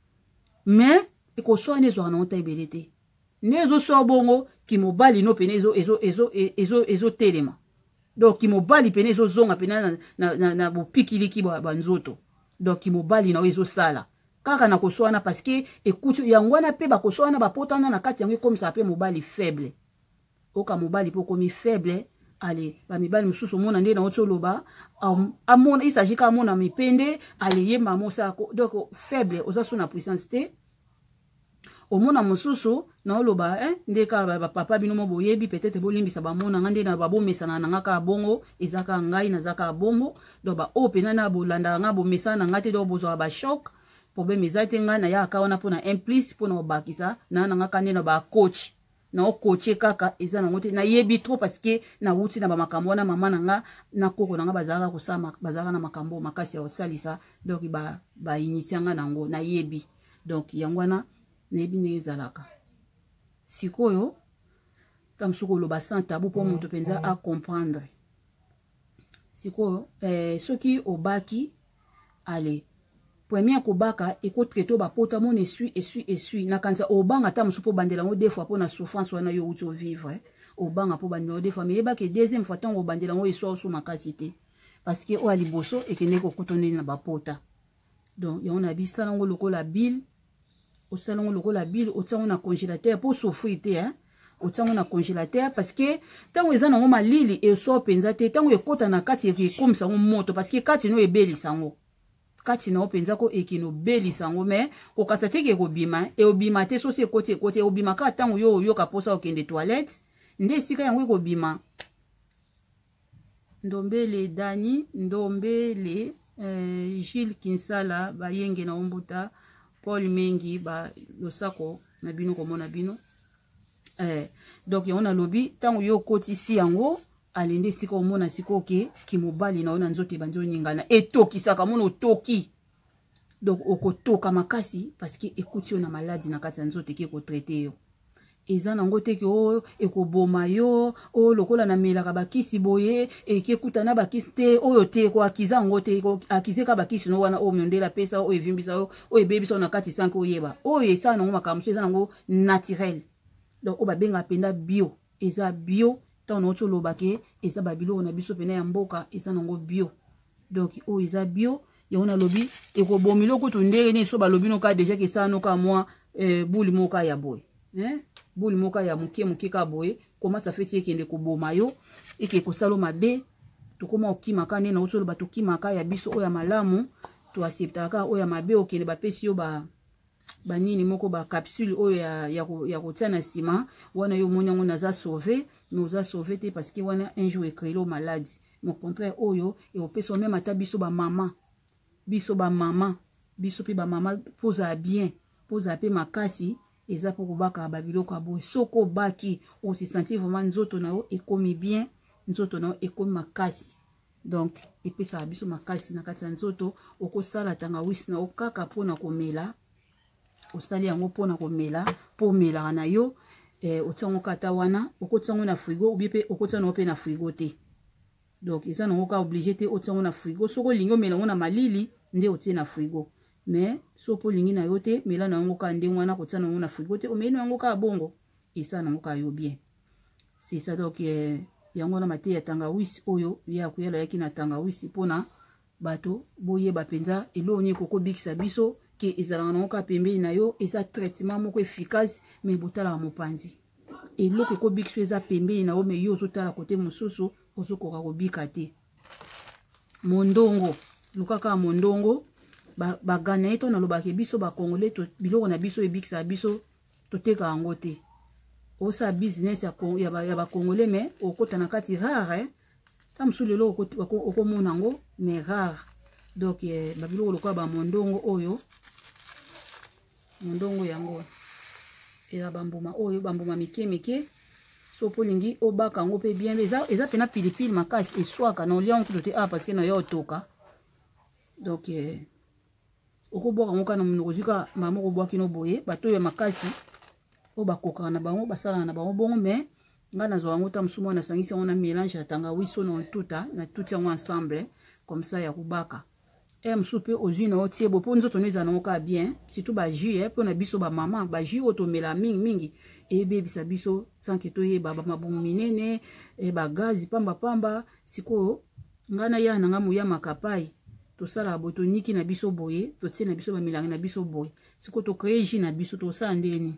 mais ekoswa nezwaka na ota ebele te nezo so bongo kimobali no pene ezo telema donc kimobali pene ezo zonga pene na bopikiliki banzoto donc kimobali na ezo sala kaka na koswana parce que écoute yangwana pe bakoswana bapotana na kati yango comme ça pe mobali faible oka mobali po komi faible allez ba mibali mususu mona nde na otoloba amona il s'agit ka mona mipende allez yema mosa donc faible ozaso na puissance te omona mususu na oloba ndeka papa bino mo boyebi peut-être bolimbisa ba mona ngande na babomesana na ngaka bongo ezaka ngai na zaka bongo do ba opena na bolanda nga bomesana ngate do bozwa ba choc problème ezate nga na ya akawana pona implice pona obakisa na ngaka nde na ba coach na o coacher kaka eza na ngote na yebi trop parce que na wuti na ba makambo na mama na nga na koko na nga bazaka kusama bazaka na makambo makasi ya osalisa donc ba initianga nango na yebi donc yangwana nebi nezalaka sikoyo tamsuko loba sans tabou pour moto penza a comprendre sikoyo soki obaki allez premier kobaka eko traité ba pota mon essuie na kanza obanga ta musupo bandela ngo deux fois pour na souffrance wana yo uto vivre obanga po bandela deux fois mais ba ke deuxième fois tango bandela ngo eswa sous makasité parce que o aliboso ekene ko kutone na ba pota donc yo na bisala ngo lokola bile au salon lokola bile au temps on a congélateur pour souffrir te otango na congélateur parce que tango eza nango malili eso penza te tango ekota na kati ekomisa ngo moto parce que kati no ebelisa ngo kati na openza ko ekino belisa ngo mais okasa te ke kobima e obima te so se ekoti obima ka tango yo yoka posa okende toilette nde esika yango ekobima. Ndombele Dani Ndombele Gilles Kinsala bayenge na ombuta Paul Mengi ba losako na bino komona bino donc on a lobby tango yo kotisi yango alende sika omona siko ke kimobali na ona nzote banzo nyingana etoki saka mono toki donc okotoka makasi parce que écoute yo na maladie na kati nzote ke ko traiter yo eza nango te ke o ekoboma yo o lokola na melaka bakisi boye ekekuta na bakisi te oyo te ko akiza ngo te ko akizeka bakisi no wana o mondela pesa o evimbisa o ebebisa na kati sanko oyeba o esa nango makamso eza nango naturel donc o babenga penda bio eza bio tant no toloba ke eza babilo na biso pena ya mboka eza nango bio donc o eza bio ya ona lobi ekobomilo kutu ndenge ni so balobi no ka déjà ke sa no ka moi bouli moka ya boy bouli moka ya muke ka boye comment ça fait ekende koboma yo eke kosalo mabe tokoma okimaka ne na otolo bato kimaka ya biso oya malamu to acceptaka oya mabe okende bapesi yo ba nini moko ba capsule oyo ya kotia na sima wana yo moni yango naza sauvé nous a sauvé te parce que wana un jour écrélo maladie au contraire oyo et opesa même ata biso ba mama biso pe ba mama posa bien posa pe makasi eza pour baka babiloko abo soko baki o se sentir vraiment nzoto na o ekomi bien nzoto na o ekomi makasi donc epesa biso makasi na kati ya nzoto okosala tanga wisi na o kaka pona komela osali yango pona komela po mela na yo otango kata wana okotango na frigo obi pe okotango pe na frigo te donc eza nango ka obligé te otango na frigo soko lingo mela na malili nde otie na frigo mais so po lingi na yo te mela na yango ka nde wana kotana yango na frigo te omeli yango ka bongo esa nango ka yo bien c'est ça donc yango na mate ya tangawisi oyo ya kuyela yaki na tangawisi pona bato boye bapenza eloni koko bikisa biso ke ezalanga nango ka pembeni na yo eza traitement moko efficace mais botala mopanzi eloko ko bikisa eza pembeni na yo mais yo ozotala kote mosusu ozokoka kobika te mondongo lukaka mondongo bagana eto na lobake biso ba congolais to biloko na biso ebikisa biso toteka yango te osa business ya ba congolais mais okota na kati rare tam su lelo okomona ngo mais rare donc babiloko lokola ba mondongo oyo mondongo yango eza bambuma oyo bambuma mike so polingi obaka ngo pe bien eza pena pilipili makasi eswaka na olia nkuto te parce que na yo otoka donc okoboka ngo kana munoko zika mama ko bwaki no boye bato ya makasi o bakoka na bango basala na bango bongo mais ngana zo ngo ta musumo na sangisi on a mélange ya tangawiso na tuta na tout yango ensemble comme ça ya kubaka msupe ozina otie bo po nzoto neza na ngoka bien surtout ba jus po na biso ba mama ba jus otomela mingi ebebisa biso sans que toye ba mabongo minene ba gaz pamba siko ngana ya na ngamu ya makapai to sala boto niki na biso boye to tie na biso ba milangi na biso boye siko to créer jus na biso to sa ndeni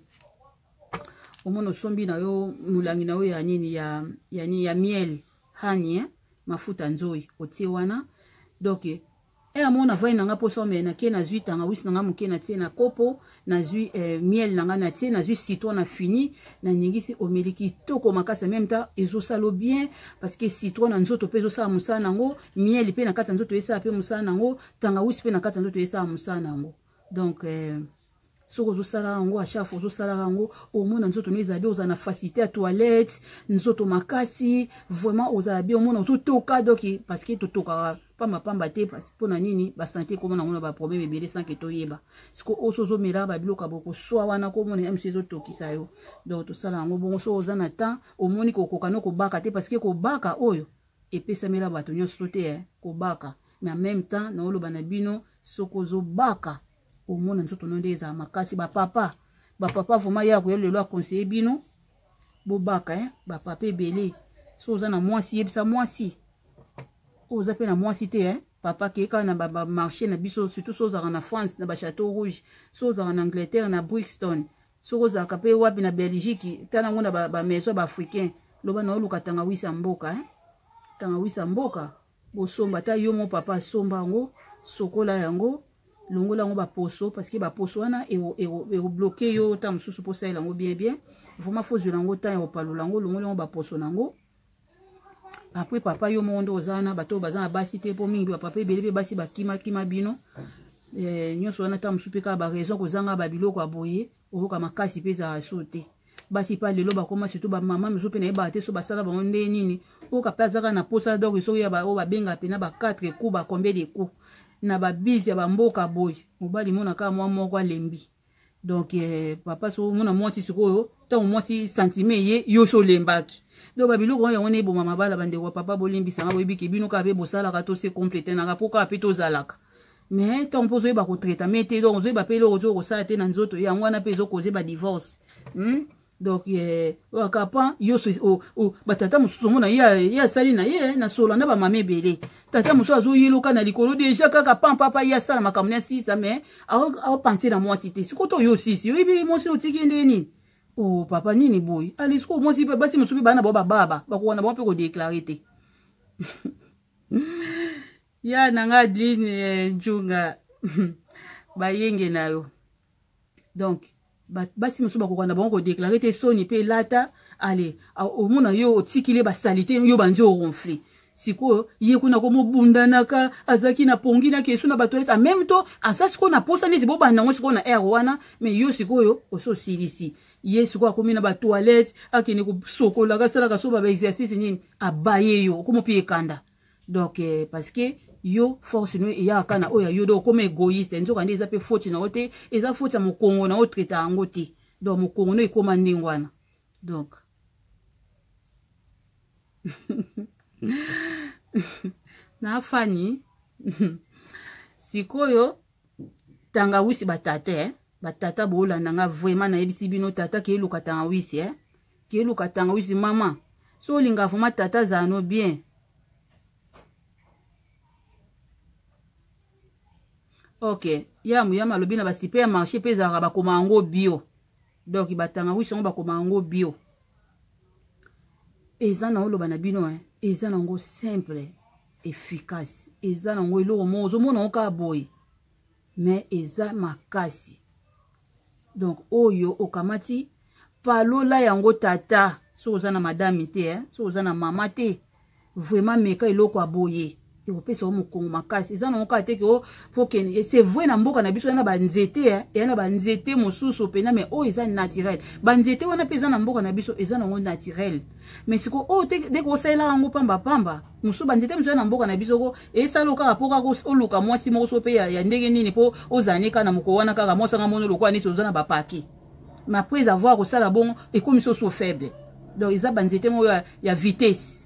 omono sombi na yo mulangi na yo ya nini ya miel hani mafuta nzoi otie wana donc amona vai nanga poso me na ke na zui tanga wisi nanga muke na tie na kopo na zui miel nanga na tie na zui citron na fini na nyingisi omeliki toko makasa même temps ezo salo bien parce que citron na nzoto pezo sa musana nango miel pe na kata nzoto esa pe musana nango tanga wisi pe na kata nzoto esa musana nango donc soko zo sala ngo a chaque fois zo sala ngo au mona nzoto neza be oza na facilité à toilette nzoto makasi vraiment oza be au mona zo toka donc parce que to toka pamba te parce pona nini ba santé comme na ngona ba problème ebele sans que to yeba siko osozo mela ba biloka boko soa wana ko mona MC zo tokisa yo donc to sala ngo bongo so oza na temps au moni ko kokano ko baka te parce que ko baka oyo epesa mela bato nyonso te ko baka mais en même temps na oloba na bino soko zo baka au monde nzoto nondeza makasi ba papa vraiment ya ko lelo a conseiller bino bo baka ba papa ebele so oza na mwasi yebisa mwasi oza pe na mwasi te papa ke ka na ba marché na biso surtout so oza na France na ba Château Rouge so oza na Angleterre na Brixton soko za kapé wapi na Belgique tana ngona ba maison ba africain loba na oluka tangawisi mboka tangawisi mboka bosomba ta yo mon papa somba ngo sokola yango longola ngo ba poso parce que ba poso wana e bloquer yo ta mususu posa yango bien vraiment faut jouer yango ta yo palola ngo longola ngo ba poso nango. Après papa yo mondo ozana bato bazana basi te po mingi papa ebele pe basi bakima bino nyonso wana ta mususu pe ka ba raison kozanga ba biloko aboye okoka makasi pe za sote basi pa lelo bakoma surtout ba mama miso pe na yeba te so basala bango nde nini oka pe azaka na posa donc so ya ba o babenga pe na ba 4 coups ba combien de coups na ba bisi ya ba mboka boy mobali mona ka mwa moko alembi donc papa so mona mwasi sikoyo ta mwasi sentiment ye yo so lembaki donc ba biloko yango ne bo mama bala bande wa papa bolimbi sanga boyebi ke bino ka be bosala ka to se compléter na poka pe to zalaka mais tant pozo e ba ko traiter mais te donc zo ba pe lo zo ko sa te na nzoto yango na pe zo causer ba divorce donc wakapa yo so batata mususu mona ya sali na ye na solo na ba mame belé tata mususu azo yiluka na likolo déjà kaka papa ya sala makamna sisa mais a penser na moi cité sikoto yo sisi yo ibi mo so tiki ndeni oh papa nini boy alisko mo si basi mususu bana baba bakona ba pe ko déclarer te ya nanga dline njunga bayenge nayo donc basi mususu bakokana bango ko déclarer te soni pe lata allez au mona yo otikile ba salité yo banzi o ronfler siko ye kuna ko mobunda naka azaki na pongi na kesu na batoilette en même temps asasi ko na posa nezi bo bana ngo siko na air wana mais yo siko yo oso silisi ye siko akomi na ba toilette akini ko sokola ka sala ka so ba exercice nini abaye yo ko mo pie kanda donc parce que yo force no ya kana oya yo do comme égoïste nzoka ndeza pe faute na ote eza faute ya mokongo na otreta yango te donc mokongo no ekoma ndingwana donc na fani sikoyo tangawisi batate batata bolanda nga vraiment na yebisi bino tata ke luka tangawisi ke luka tangawisi mama so linga vraiment tata zano bien. Ok, yama lobi na ba supermarché pe za ba komango bio. Donc batanga wi songo ba komango bio. Eza na oloba na bino eza na ngo simple, efficace. Eza na ngo eloko mozo mona oka boy. Mais eza makasi. Donc oyo okamati palola yango tata, so oza na madame te so oza na mama te. Vraiment meka eloko aboye. Et au pèse au mokongo makasi ils en ont qu'à que faut que c'est vrai na mboka na biso na ba nzete et na ba nzete mosusu pena mais oh ils sont naturel ba nzete wana pesa na mboka na biso ils en ont naturel mais siko oh dès ko sala ngo pamba musu ba nzete mzo na mboka na biso ko et sala ka poka ko oluka mwasi mo so pe ya ndenge nini po ozanika na moko wana kaka mwasa nga mono lokwa ni so na ba paki mais après avoir ko sala bon et comme so faible donc ils a ba nzete mo ya vitesse.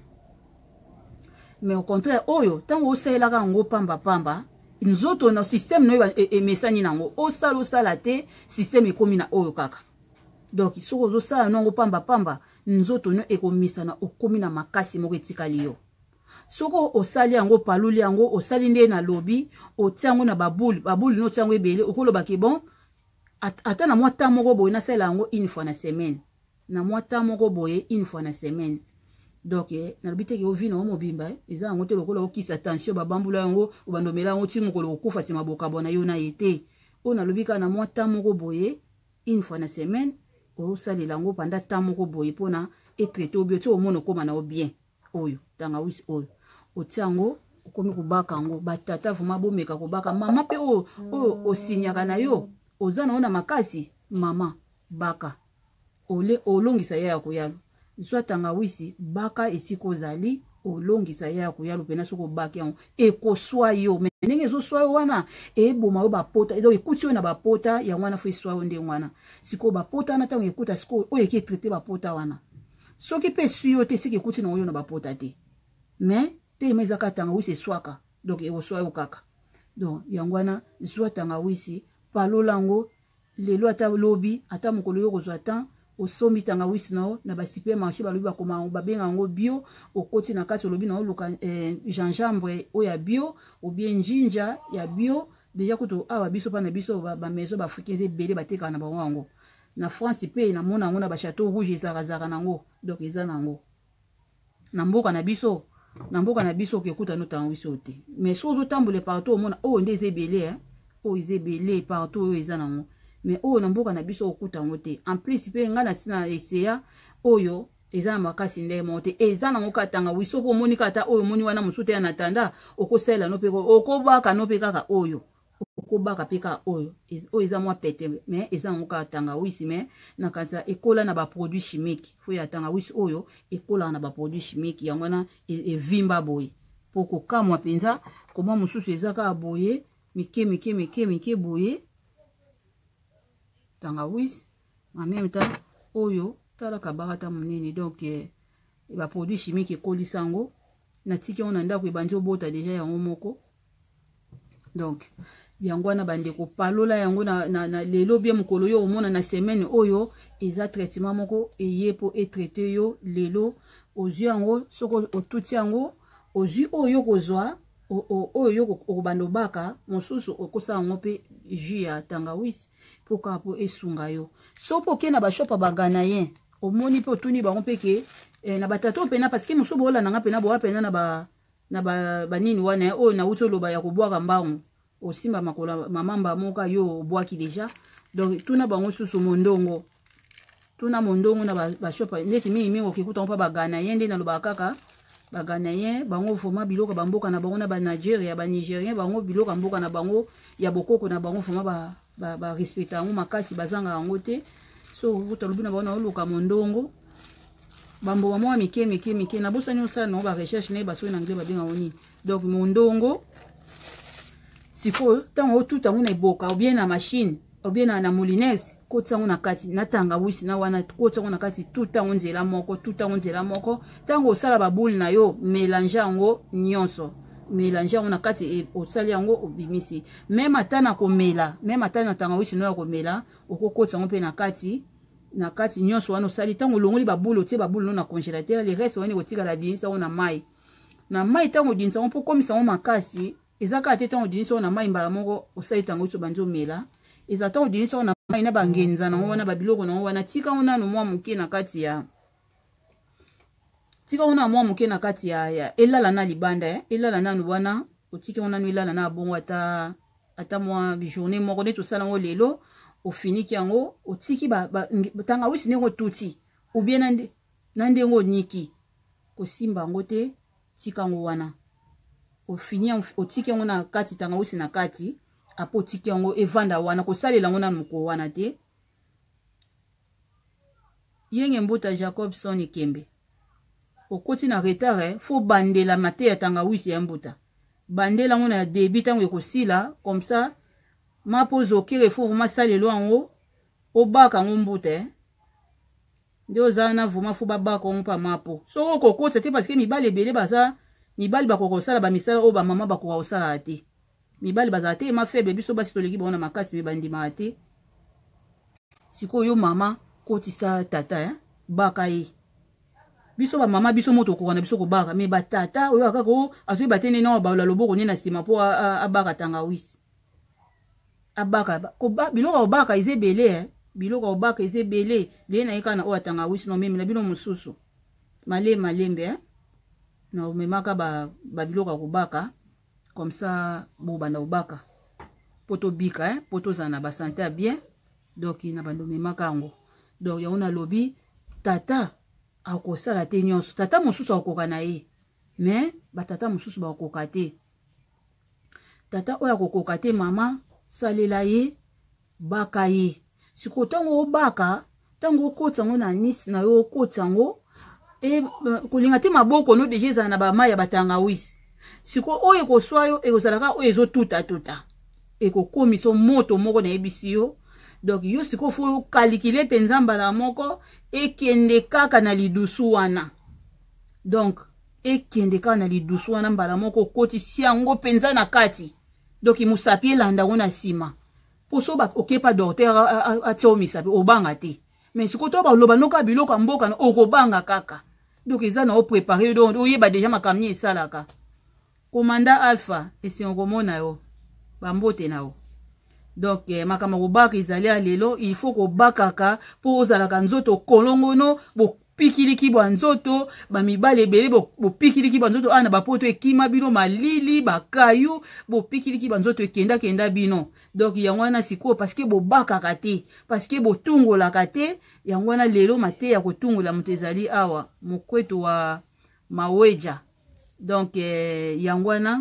Mais au contraire, oyo, tant que vous la ngo pamba, nous autres, notre système, nous, et messani nango, o sala te, système, est comme na oyo kaka. Donc, ils sont au sala, non, pamba, nous autres, nous, et comme messana, o comme na makasi, mo retikali yo. Soko, o sali ango, paluli ango, o sali nde na lobby, o tiango na baboule, no tiango ebele, o kolo baki bon, ata na moi ta moko boye, na sala ango, une fois na semaine. Na moi ta moko boye, une fois na semaine. Donc na bité ke ovi na mobimba eza ngote lokola okisa attention babambula yango obandomela ngo ti mokolo okufa sima bokabona yo na yete o na lobika na mwa ta moko boye une fois na semaine o salela ngo panda ta moko boye pona et traiter obio ti omono koma na bien oyo tanga wisi oyo o tiango okomi kubaka ngo batata vuma bomeka kubaka mama pe o sinyaka na yo oza na ona makasi mama baka ole olongisa ya koyalo soit tangawisi baka esiko zali olongisa ya koyalo pena soko baki yango ekoswa yo ndenge ezoswa yo wana eboma yo bapota donc ekuti yo na bapota ya wana fo eswa yo nde wana siko bapota na tango ekuta siko oyo eki traiter bapota wana soki pe suyo te siki ekuti na yo na bapota te mais te mezaka tangawisi eswaka donc ekoswa yo kaka donc yango wana zwa tangawisi palolango lelo ata lobi ata mokolo yo kozwa tan osombi tangawisi nao na ba supermarché ba lobi ba koma ba benga ngo bio okoti na kati lobi na luka gingembre oya bio ou bien ginger ya bio déjà kuto awa biso pa na biso ba maison ba africain ebele ba teka na bango na France pe na mona ngo na ba château rouge ezaka nango donc eza nango na mboka na biso kekuta no tango te mais so zo tambole partout au mona o ndeze belé o ezebelé partout o eza nango mais o na mboka na biso okuta ngo te en plus pe nga na sina esea oyo eza na makasi ndenge monte eza nango katanga wiso po moni kata oyo moni wana musute ya natanda okosela no pe okobaka no pe kaka oyo okobaka pe ka oyo eza mwa pete mais eza nango katanga wisi mais na kanza ekola na ba produits chimiques fo ya tanga wisi oyo ekola na ba produits chimiques yango na evimba boye poko kamwa penza koma mususu eza ka boye mike boye tanga wisi en même temps oyo tala kabakata munene donc ba produits chimiques ekolisa ngo na tiki on anda ko banjo bota déjà yango moko donc yango na bande ko palola yango na lelo bien mukolo yo omona na semaine oyo eza traitement moko eyepo traité yo lelo ozu yango soko otuti yango ozu oyo kozwa oyo okobando baka mosusu okosa yango pe jus ya tangawisi poka po esunga yo sopo ke na ba shop baganayen omoni pe otuni bango peke na batato pena parce que musubo ola nanga pena bo pena na ba nini wana o na uto loba ya kobwaka mbango osimba makola mamamba moka yo bwaki déjà donc tuna bango susu mondongo na ba shop ndesi mingi okikuta mpa baganayen nde na loba kaka baganayen bango foma biloko bamboka na bango na ba Nigeria ba Nigérien bango biloko mboka na bango ya bokoko na bango foma ba respecta ngo makasi bazanga ngo te so utalobi na bona oluka mondongo bambo wa mwa mike na bosa nyo sa no ba recherche ne baso na anglais ba benga oni donc mondongo siko tango tout tango na boka ou bien na machine ou bien na moulinaise ko tango na kati na tanga wisi na wana ko tango na kati tout tango nzela moko tango sala ba boule na yo mélanger ngo nyonso mélanger ngo na kati osali yango obimisi même atana komela même atana tanga wisi no ya komela okokota ngo pe na kati nyonso wana osali tango longoli ba boule otie ba boule no na congélateur les restes wana otika la dinisa na mai tango dinisa on peut komisa ngo makasi ezaka te tango dinisa na mai mbala moko osali tango to banzo mela eza tango dinisa na mai na bangenza na wana ba biloko na wana tika ona no mwa muke na kati ya elala na libanda elala nanu wana otiki ona no elala na bongo ata mwa journée moko ne to sala ngo lelo ofiniki yango otiki tanga wisi nengo tuti ou bien nande ngo niki kosimba ngo te tika ngo wana ofini otiki yango na kati tanga wisi na kati apo otiki yango evanda wana kosalela ngo na moko wana te yenge mbuta Jacobson Ikembe okoti na retard fo bandela mate ya tanga wisi ya mbuta bandela ngo na débit tango ekosila comme ça mapo zokere fo vuma salelo yango obaka ngo mbuta nde ozana vuma fo babaka ngo pa mapo so okokota te parce que mibali ebele baza mibali bakokosala bamisala o bamama bakokosala te mibali baza te ma faible biso basi toleki bona makasi mibandima te sikoyo mama kotisa tata baka ye biso ba mama biso moto ko na biso ko baka me batata oyo akako azwi batene na ba loboko ne na sima po abaka tanga wisi abaka ko biloko obaka ezebele biloko obaka ezebele le na yeka na o tanga wisi no meme na bino mususu malembe na memaka ba biloko ko baka comme ça bo banda obaka poto bika poto zana ba santé bien donc na bando memaka ngo donc ya ona lobi tata akosala te nyonso tata mosusu akoka na ye mais batata mosusu bakoka te tata oyo akokoka te mama salela ye baka ye siko tango obaka tango okota ngo na nis na yo okota ngo kolinga te maboko no deja ezala na bamai ya batanga wisi siko oyo ekoswa yo ekozalaka oyo ezotuta ekokomisa moto moko na yebisi yo donc yo siko fo kalikile penza mbala moko ekende kaka na lidusu wana donc ekende kaka na lidusu wana mbala moko okotisi yango penza na kati donc musapi elanda ngo na nsima poso okepa docteur atia misapi obanga te mais siko to baloba noka biloko mboka okobanga kaka donc eza na oprépare donc oyeba déjà makamni esalaka komanda alpha esengo mona yo bambote na yo donc makambo kobaka ezali ya lelo il faut kobakaka mpo ozalaka nzoto kolongono bopikiliki bwa nzoto bamibali ebele bopikiliki bwa nzoto ana bapoto ekima bino malili bakayu bopikiliki bwa nzoto ekenda bino donc yango wana sikoyo parceke bobakaka te parceke botungolaka te yango wana lelo mate ya kotungola moto ezali awa mokweto wa maweja donc yango wana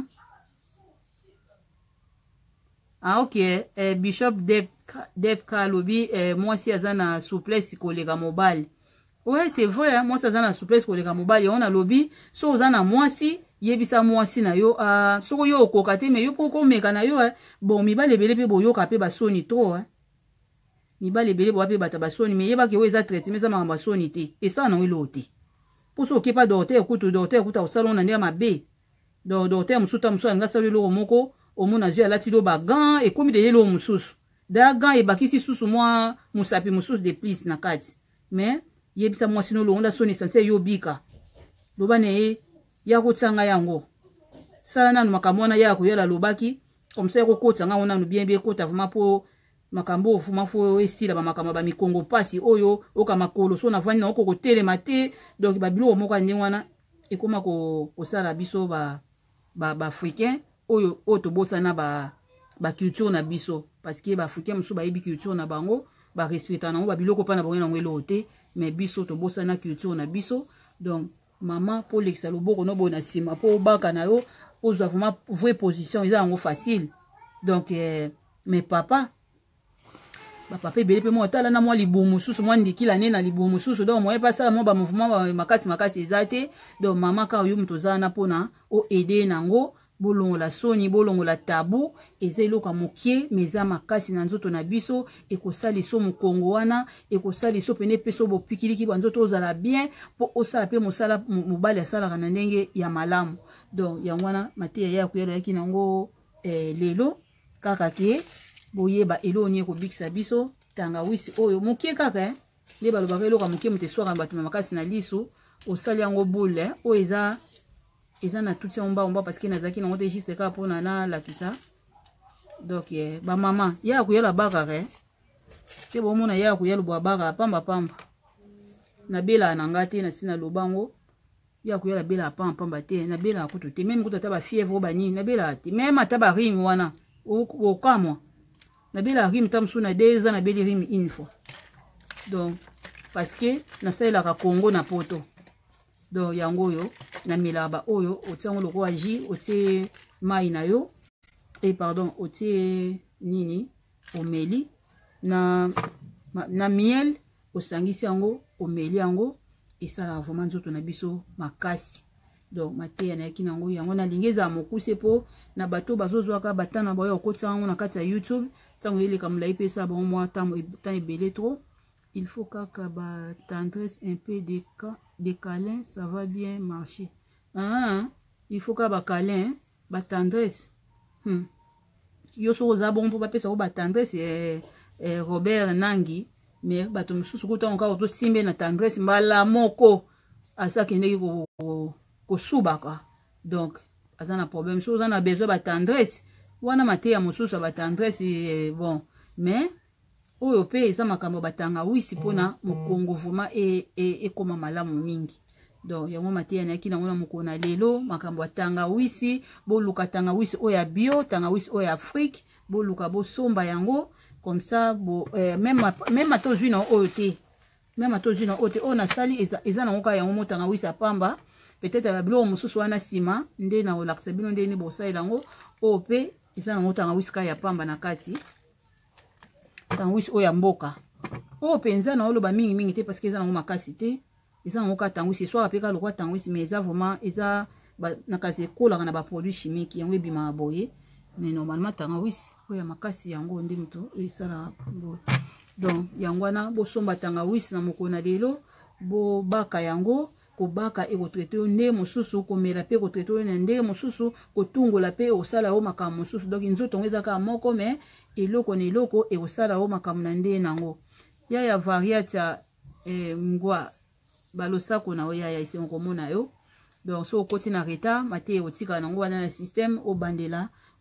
ok Bishop Debka alobi mwasi aza na souplesse koleka mobali. Ouais, c'est vrai, hein, mwasi aza na souplesse koleka mobali. On alobi so oza na mwasi yebisa mwasi na yo soko yo okoka te me yo poko meka na yo bon mibale ebele pe boyoka pe basoni to mibale ebele bo pe bata basoni me yeba ke we za traitement za makambo basoni te esa na welo te. Pour so okepa docteur kuta au salon na ndia mabe. Docteur musuta musuta nga salelo moko omona zio alati lo bagan et comme de yelo mususu da gan e bakisi susu mwa musapi mususu de plus na kati mais yebisa mwa sino lo onda soni sanse yo bika lobane ya kotsanga yango sala nanu makamona ya koyela lobaki comme ça ko kotsanga ona no bien kota vraiment po makambo fuma fo esila ba makambo ba mikongo pasi oyo okamakolo so na vani na okoko telema te donc ba bilo moko ndengwana ekoma ko sala biso ba africain oyo tobosa na ba culture na biso parce que ba africain musu ba yebi culture na bango ba respecta na ba biloko pa na bango na ngwelo te mais biso tobosa na culture na biso donc maman pour l'exa loboko no bona sima po baka na yo ozwa vraiment vraie position eza ngo facile donc mais papa ebele pe mo tala na mwa libumu susu mwa ndikila ne na libumu susu donc mo pas ça mo ba mouvement makasi ezate donc mama ka yo mto za na pona o aider nango bolongola soni bolongola tabu ezeloka mokie meza makasi na nzoto na biso ekosali so mokongo wana ekosali so pene peso bopikiliki ba nzoto ozala bien po osala pe mosala mobali asalaka na ndenge ya malamu donc yango wana mateya ya kuyela yaki nango lelo kaka ke boyeba eloni ekobikisa biso tangawisi oyo mokie kaka nde balobaka eloka mokie moto eswaka bato makasi na liso osali yango boule oyo eza na tout ça omba parce que nazaki na ngote juste ka pona na lakisa donc ba mama ya kuyela baka te bo mona ya kuyela bo baka pamba na bela na ngate na sina lobango ya kuyela bela pamba te na bela kutu te même kutu ta ba fièvre ba nini na bela te même ata ba rime wana o kamwa na bela rime tamsu na 2 ans na beli rime une fois donc parce que na sala ka Congo na poto donc yango yo na milaba oyo otiango loko aji otie mai na yo pardon otie nini omeli na miel osangisi yango omeli yango esala vraiment nzoto na biso makasi donc mateya na yaki nango yango na lingeza mokuse po na bato bazozwaka batana boyo okotisa yango na kati ya YouTube tango eleka mulai pesa bon moi temps ebele trop il faut kaka ba tendresse un peu de câlin ça va bien marcher il faut ka ba câlin ba tendresse yo so oza bon po ba pesa ko ba tendresse Robert Nangi mais bato mususu kuta onka oto simbe na tendresse mbala moko asa kendeki ko subaka donc asa na problème so oza na besoin ba tendresse wana mateya mususu ba tendresse bon mais oyo pe eza makambo batanga wisi pona mokongo vraiment ekoma malamu mingi donc yango mateya na kina ngona mokona lelo makambo atanga wisi boluka tanga wisi oya bio tanga wisi oya Afrique boluka bosomba yango comme ça même atozuna ote même atozuna ote ona sali eza na ngoka yango motanga wisi apamba peut-être la blo mususu wana sima nde na olaksa bino nde ni bosa elango ope eza na ngotanga wisi ka ya pamba na kati tangwisi oya mboka o penza na oloba mingi te parce que eza nango makasi te eza nango ka tangwisi soit apeka lokwa tangwisi mais eza vraiment eza na kasi ekolaka na ba produits chimiques yango ebima boye mais normalement tangwisi oya makasi yango nde muto esala donc yango wana bosomba tangwisi na mokona lelo bo baka yango kobaka ekotraite yo nde mosusu komela pe kotraite yo na nde mosusu kotungola pe osala yo makambo mosusu donc nzoto ngo ezaka moko mais eloko na eloko ekosala yo makambo na nde nango ya variate ya ngwa balosako na yo ya isengo komona yo donc so okoti na retard mate otika nango wana na système obandela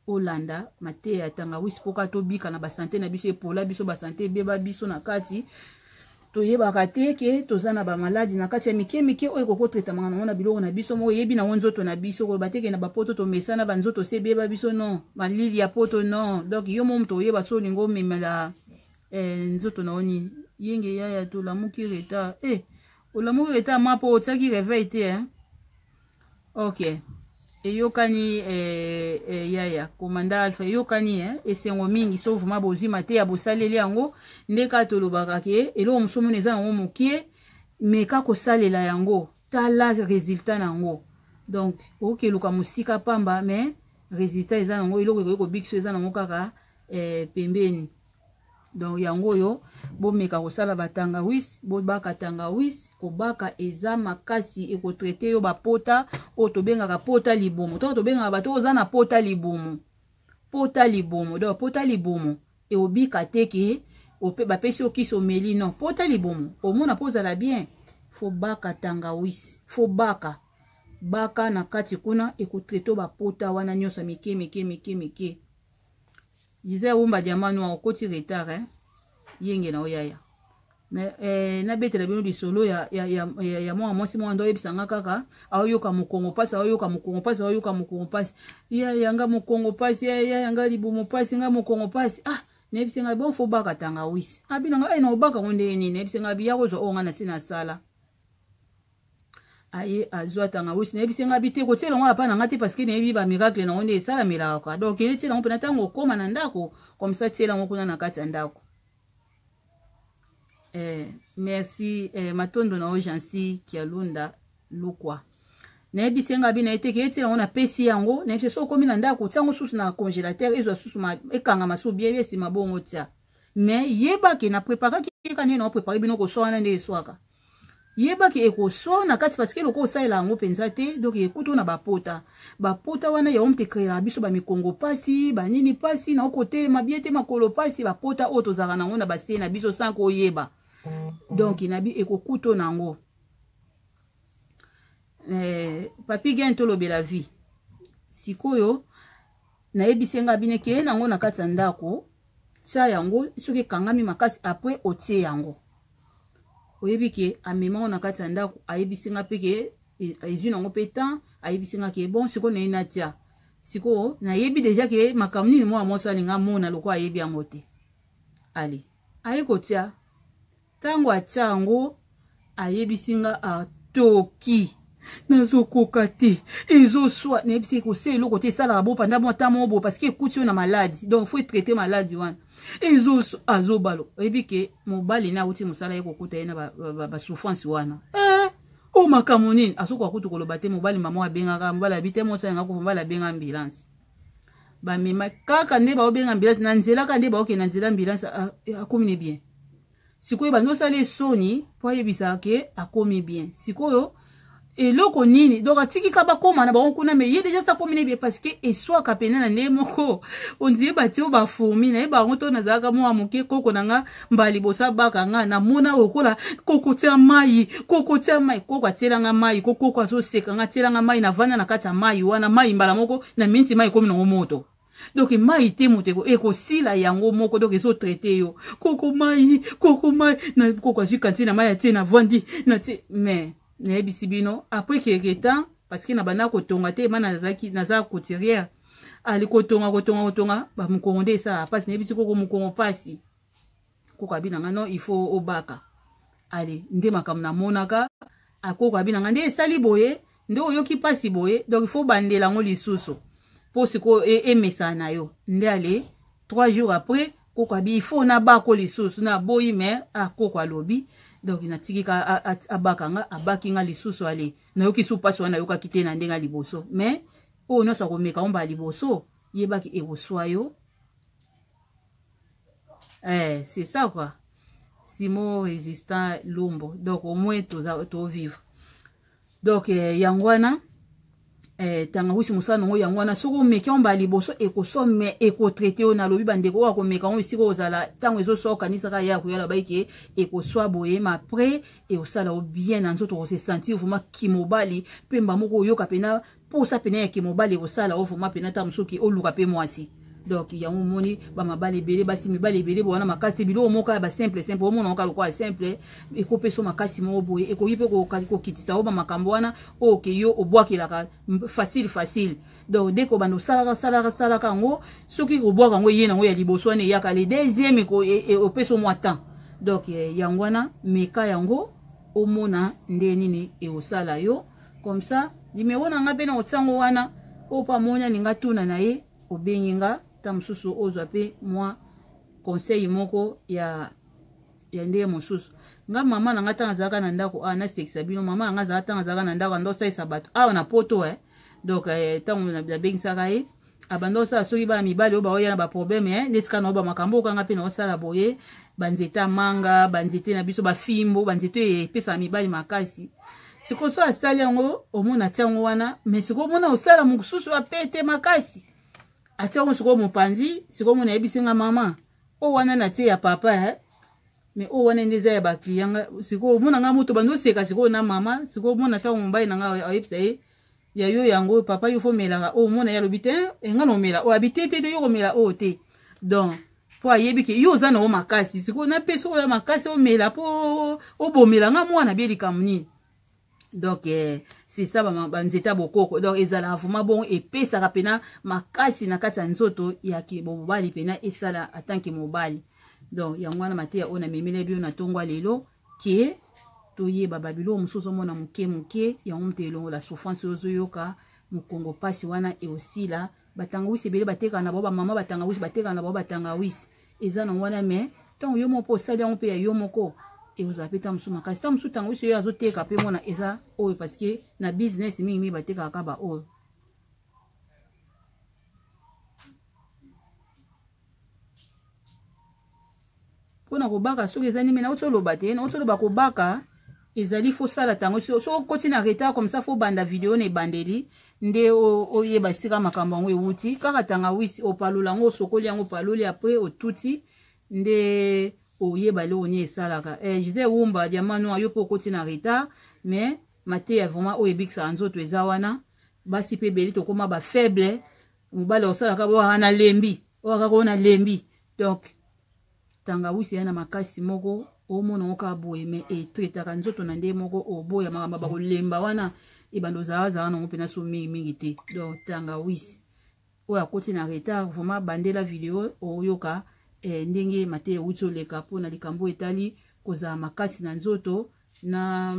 olanda mate ya tangawisi poka to bika na basante na biso epola biso basante beba biso na kati toyebaka te ke toza na bamaladi na kati ya mike oyo kokotretamaka nango na biloko na biso moko yebi nango nzoto na biso koloba teke na bapoto tomesana banzoto se beba biso non malili ya poto non donc yo momu toyeba so olingo omemela nzoto na oni yenge yaya tolamuki reta olamuki reta ma po otiaki réveil te ok eyokani yaya komanda alpha eyokani esengo mingi so vuma bozwi mate ya bosaleli yango ndeka tolobaka ke eloko mosusu mona eza yango mokie meka kosalela yango tala résultat nango donc okeluka mosika pamba mais résultat eza nango eloko ekoki kobikiso eza nango kaka pembeni donc yango oyo bomeka kosala batangawisi bobaka tangawisi kobaka eza makasi ekotraite yo bapota oyo tobengaka pota libumu to tobengaka bato oza na pota libumu donc pota libumu eobika teke bapesi yo kisi omeli non pota libumu omona po ozala bien fo baka tangawisi fo baka na kati kuna ekotraite yo bapota wana nyonso mike Disais umba diamant noir okoti retard yenge na oyaya na betela bino lisolo ya mwa mwasi mwa ndo yebisanga kaka ayoka mukongo pasi yanga mukongo pasi yanga libumu pasi nga mukongo pasi nebisenga bon fo baka tangawisi abinanga na obaka ngonde nini nebisenga biya ko zo onga na sina sala aye azwa tangawisi nebisenga bite ko tela ngwa pa na ngati parce que nebi ba miracle na ngonde sala miracle donc ele tela ngopena tango koma na ndako comme ça tela ngokuna na kati ya ndako. Merci matondo na ojansi kialunda lukwa nebisenga bina eteke etela ngona pesi yango nebise so komi na ndako tiango susu na congélateur ezwa susu ekanga maso bien besi mabongo tia mais yeba ke na prépara ki kanini na préparer bino ko so na nde swaka yeba ki ekoso na kati parce que loko osalela yango penza te donc ekutu na bapota wana ya omte créer biso ba mikongo pasi banini pasi na okote mabiete makolo pasi bapota oto zaka nango na basé na biso sans ko yeba donc inabi ekokuto nango papi gen tolobe la vie sikoyo na yebisenga bine ke nango na kati ya ndako sa yango soki kangami makasi après otie yango oyebi ke amema na kati ya ndako ayebisenga pe ke ezwi nango pe temps ayebisenga ke bon siko na inatia siko na yebi déjà ke makambo nini mwa moso alinga mona loko ayebi yango te ali ayekotia tango atia yango ayebisinga atoki nazokoka te ezoswa nayebisi kose eloko te esalaka bo panda mwata mobo parce que ekuti yo na maladi donc faut traiter maladi wana ezoswa azobalo oyebi ke mobali na auti mosala ye kokuta ye na basouffrance wana o makambo nini asokoka kutu koloba te mobali mama abengaka mobali abi te mosala yanga kufa mobali abenga ambulance bamema kaka nde baobenga ambulance na nzela ka nde baoke na nzela ambulance akomi bien sikoyo banosala esoni po ayebisa ke akomi bien sikoyo eloko nini donc atiki kaba koma na bango kuna mais ye déjà ça komi bien parce que eswaka pena na nde moko onzie batio ba fourmi na ba ngoto na zaka mo amuke koko nanga mbali bosa baka nga na mona okola koko tia mai koko atiela nga mai koko azo seka nga atiela nga mai na vana na kati ya mai wana mai mbala moko na minti mai komi na moto donc mai te moteko ekosila yango moko donc ezo traiter yo koko mai na koko azu kantina mai atie na vandi na tie mais na ebisibino après quelque temps parce que na bana ko tonga te mana zaki naza couturière ali ko tonga ba mukonde ça passe na ebisi koko mukongo pasi koko abina ngano il faut obaka ali nde makam na monaka akoko abina ngande esali boye nde oyoki pasi boye donc il faut bandela ngo lisusu pour siko emesa na yo nde ale 3 jours après koko abi il faut na bako lisusu na boyi mais akoko alobi donc inatikika abakanga abakinga lisusu ale na yoki su pasi wana yoka kite na ndenga liboso mais o no sa komeka omba liboso yebaki ekoswayo c'est ça quoi simo résistant lombo donc au moins to vivre donc yangwana tangawisi musana ngo yangwana soko meki omba liboso ekosome ekotraiter ona lobi bandeko wa komeka ngo isiko ozala tango ezoso kanisa ka ya kuyala baike ekoswa boye ma après et osala bien nzoto ko se sentir vraiment kimobali pemba moko yoka pena pour ça pene ke mobali ko sala o fuma pena ta musoki o luka pe mwasi donc ya moni ba mabali belé basi mibali belé bona makasi bilo moka ba simple simple omona oka lokwa simple e ko peso makasi mo boye e ko yipe ko kitisa o ba makambo wana o ke yo obwakilaka facile donc dès ko bando sala kango soki ko bwaka ngo yena ngo ya liboso ne ya kale deuxième ko o peso mo temps donc yangwana meka yango omona ndeni ni e osala yo comme ça numéro na nga pe na otsango wana o pa monya ninga tuna na ye obenginga ta mususu ozwa pe moi conseil moko ya ndeye mususu nga mama na nga tanga zaka na ndako na sexa bino mama nga za tanga zaka na ndako ndo saisa bato na poto donc tango na bengisa ka ye abando sa soki ba mibali o ba oya na ba problème neska na ba makambo kanga pe na osala boye banzeta manga banzete na biso ba fimbo banzete pesa mibali makasi siko so asali yango omona tiango wana mais siko mona osala mususu apete makasi atiango siko mopanzi siko mona ebisinga mama o wana na tie ya papa mais o wana ndeza ya ba client siko mona nga moto bando seka siko na mama siko mona tango mbai na nga ayepsa ya yo yango papa yo fo mela o mona ya lobite nga no mela o habitete yo ko mela o te donc po ayebi ke yo za na o makasi siko na peso ya makasi o mela po o bomela nga mwana beli kamni donc c'est ça banzeta bokoko donc ezala vraiment bon et pesa kapena makasi na kati ya nzoto ya ki mobali pena esala atanke mobali donc yangwana matia ona memele bio na tongwa lelo ke toyeba babilo mususu mona muke ya umtelo la souffrance ozoyoka mukongo pasi wana e osila batanga wisi bele bateka na boba mama batanga wisi bateka na boba batanga wisi ezana wana mais tant yo mo po sali on pe ya yo moko et vous avez tant musuma kasi tant musu tango wisi yo azoteka pe mona eza oyo parce que na business mingi bateka kaba oyo pona ko baka soki ezani mena otoloba te na otoloba ko baka ezali fo sala tango so continue retard comme ça fo banda vidéo ne bandeli nde oyeba sika makambo ngo ewuti kaka tanga wisi opalola ngo sokoli yango paloli après otuti nde oyeba le onye esalaka jize wumba diamano ayo po continue retard mais mate ya vraiment oyebikisa nzoto eza wana basi pe beli to koma ba faible mobale osalaka bo ana lembi oka kona lembi donc tanga wisi yana makasi moko omona oka boye me etretaka nzoto na nde moko oboya makamba bakolemba wana ebando zaza wana ngo pena so mingi te donc tanga wisi oya koti na retard vraiment bandela vidéo oyoka ndenge mate wuto leka pona likambo etali koza makasi na nzoto na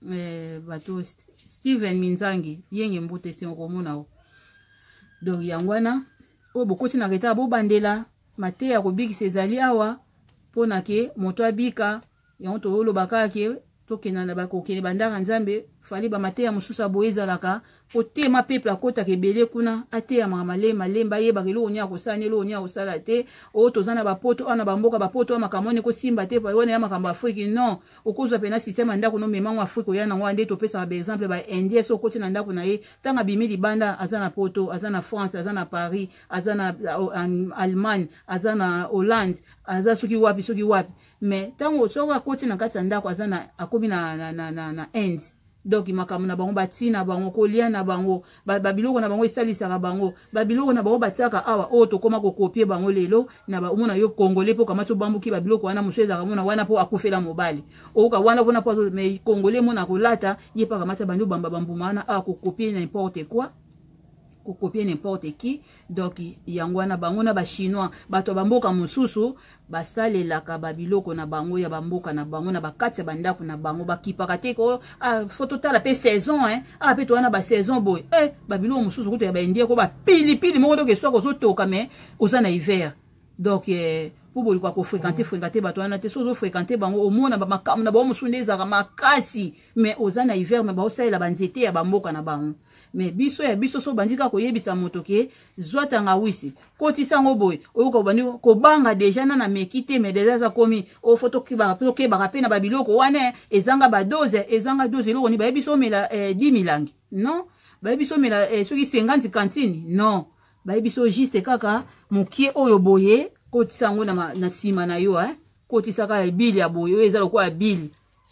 bato Steven Minzangi yenge mbote se okomona o donc yangwana o bokoti na retard bo bandela mate ya kobikisa ezali awa pona ke moto abika yango to lobaka ke tokena na bakokene bandaka nzambe fali ba mateya mususa boezalaka otema peuple akota ke bele kuna ateya malemba yeba ke lo nya kosala ne lo nya kosala te o tozana bapoto ana bamboka bapoto makamone ko simba te pa wona ya makambo Afrique non okozwa pena système ndako no memango Afrique ya na ngwande to pesa ba exemple ba Indien so koti na ndako na ye tanga bimili banda azana poto azana France azana Paris azana Allemagne azana Hollande azasuki wapi mais tango soka koti na kati ndako azana akobi na end donc makambo na bango batina bango kolia na bango babiloko na bango esalisaka bango babiloko na bango batiaka awa o to koma ko copier bango lelo na ba omona yo congolais po kama to bambuki babiloko wana museza kamona wana po akufela mobali o ka wana pona po mais congolais mona ko lata ye pa kamata bandu bamba bambumana a ko copier n'importe quoi ko copier n'importe qui donc yangwana bango na ba chinois bato bamboka mususu basalelaka babiloko na bango ya bamboka na bango na bakati bandako na bango bakipaka te ko photo tala pe saison pe to wana ba saison boy babiloko mususu kuto ya ba indie ko ba pili moko donc soit ko zotoka mais osana hiver donc pour boli kwa ko fréquenter bato wana te so zo fréquenter bango au mona ba makambo na ba musunde ezaka makasi mais osana hiver mais ba osalela banzete ya bamboka na bango mais biso so bandika ko yebisa moto ke zwatanga wisi koti sango boy oyoko bandi ko banga déjà na mekite mais déjà za komi o photo kibaka pe na babiloko wana ezanga ba dose loko ni ba biso mela 10 langi non ba biso mela soki 50 cantine non ba biso juste kaka mokie oyo boye koti sango na sima na yo koti saka bili ya boye ezalo kwa bili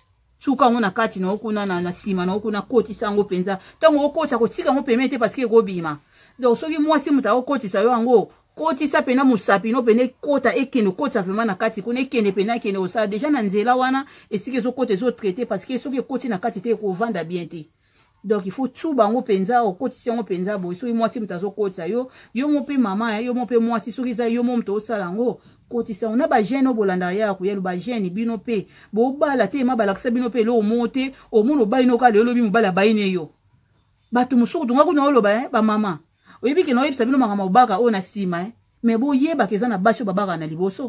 suka ngo na kati na okuna na sima na okuna koti sango penza tango okota kotika ngo permettre parce que gobima donc soki mwasi muta okotisa yo ango kotisa pena musapi no pene kota ekene kota vraiment na kati kuna ekene pena ekene osala déjà na nzela wana esike zo kote zo traiter parce que soki koti na kati te ko vanda bien te donc il faut tout bango penza okotisa ngo penza bo soki mwasi muta zo kota yo mo pe mama yo mo pe mwasi soki za yo mo muta osala ngo kotisa ona ba jeune obolanda ya ku yelu ba jeune bino pe bo bala te ma balakisa bino pe lo monte o muno ba ino ka le lobi mubala ba ine yo batu musuku tunga kuna oloba ba mama oyebi ke no yebisa bino makama obaka o na sima mais bo yeba ke za na basho babaka na liboso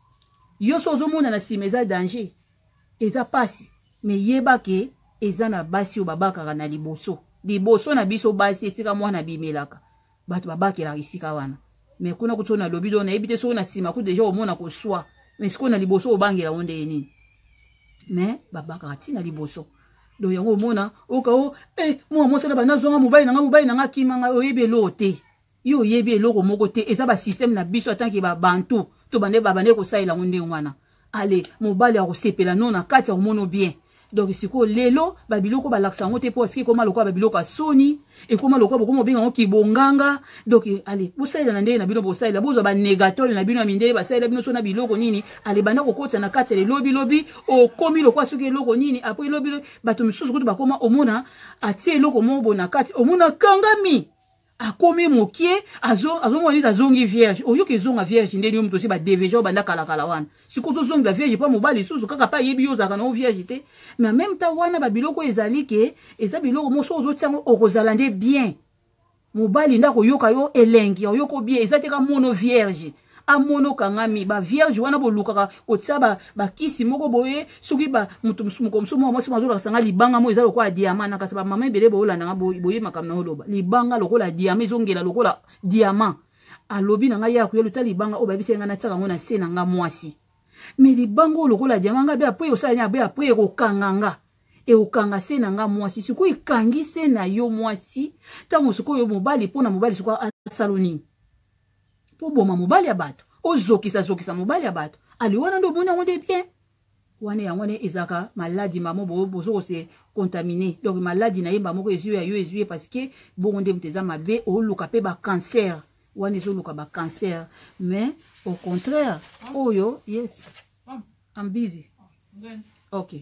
yo so zo mona na sima eza danger eza pasi mais yeba ke eza na basi o babaka na liboso na biso basi esika mwana bimelaka batu babakela isika wana mais kuna kutona lobi do na ebite so na sima ku déjà omona ko swa mais siko na liboso obangela onde nini mais babaka tina liboso do yango omona oka o mo mo sala bana zonga mobile na nga kimanga oyebe lote yo yebe eloko moko te eza ba système na biso atanki ba bantu to bande babane ko saila onde wana ale mobile ya ko sepela non na kati ya mono bien donc siko lelo babiloko balaksa ngo te parce que koma lokwa babiloko soni et koma lokwa boko mobenga ngo kibonganga donc allez bosaila na ndenge na bino bosaila bozo ba négateur na bino mindele basaila bino so na biloko nini ale bana ko kota na kati le lobi o komi lokwa soki eloko nini après lobi bato misusu kutu bakoma omona atie eloko mo na kati omona kangami akomi mokie azomoniza zongi vierge oyoki zonga vierge ndeni omuto si ba deveja banda kala wana sikozo zongi la vierge pa mobali susu kaka pa yebi yozaka na vierge te mais en même temps wana ba biloko ezali ke eza biloko moso ozotiango okozala nde bien mobali ndako yoka yo elengi oyoko bien eza te ka mono vierge amono kangami ba vierge wana bolukaka kotia ba kisi moko boye soki ba mutu mukomso mo mwasi mazola sanga libanga mo ezalo kwa diamant na kasaba mama ebele bolanda nga boye makamna oloba libanga lokola diamant ezongela lokola diamant alobi na nga ya kuya luta libanga oba bisenga na tsaka ngona sena nga mwasi mais libanga lokola diamant nga be après osanya be après kokanganga e okanga sena nga mwasi siku ikangi sena yo mwasi tango siko yo mobali pona mobali siko asaloni po boma mobali ya bato ozokisa mobali ya bato ali wana ndo bona ngonde bien wana ya ngone ezaka maladi mamo bozo se contaminer donc maladi na yemba moko ezue parce que bonde mteza mabe oluka pe ba cancer wana ezoluka ba cancer mais au contraire oyo yes I'm busy OK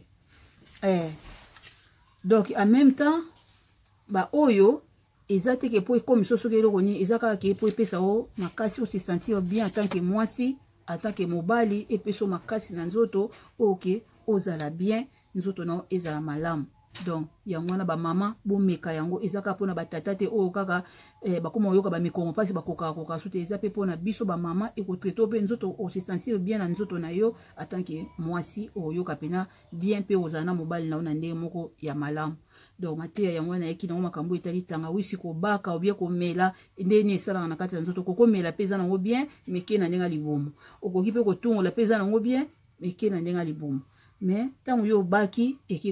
donc en même temps ba oyo ezate ke po comme soso ke eloko ni ezaka ke po epesa o makasi o se sentir bien en tant que mwasi en tant que mobali epeso makasi na nzoto OK ozala bien nzoto na ezala malamu donc yango na ba mama bo meka yango ezaka pona batata te o kaka bakoma oyoka ba mikongo pasi bakoka sote eza pe pona biso ba mama ekotraiter pe nzoto o se sentir bien na nzoto na yo en tant que mwasi oyoka pena bien pe ozana mobali na ona ndenge moko ya malamu donc mateya yango na yeki na makambo etali tanga wisi ko baka ou bien ko mela ndeni esala na kati ya nzoto ko mela peza nango bien meke na ndenga libomo okoki pe ko tungola peza nango bien meke na ndenga libomo mais tango yo baki eki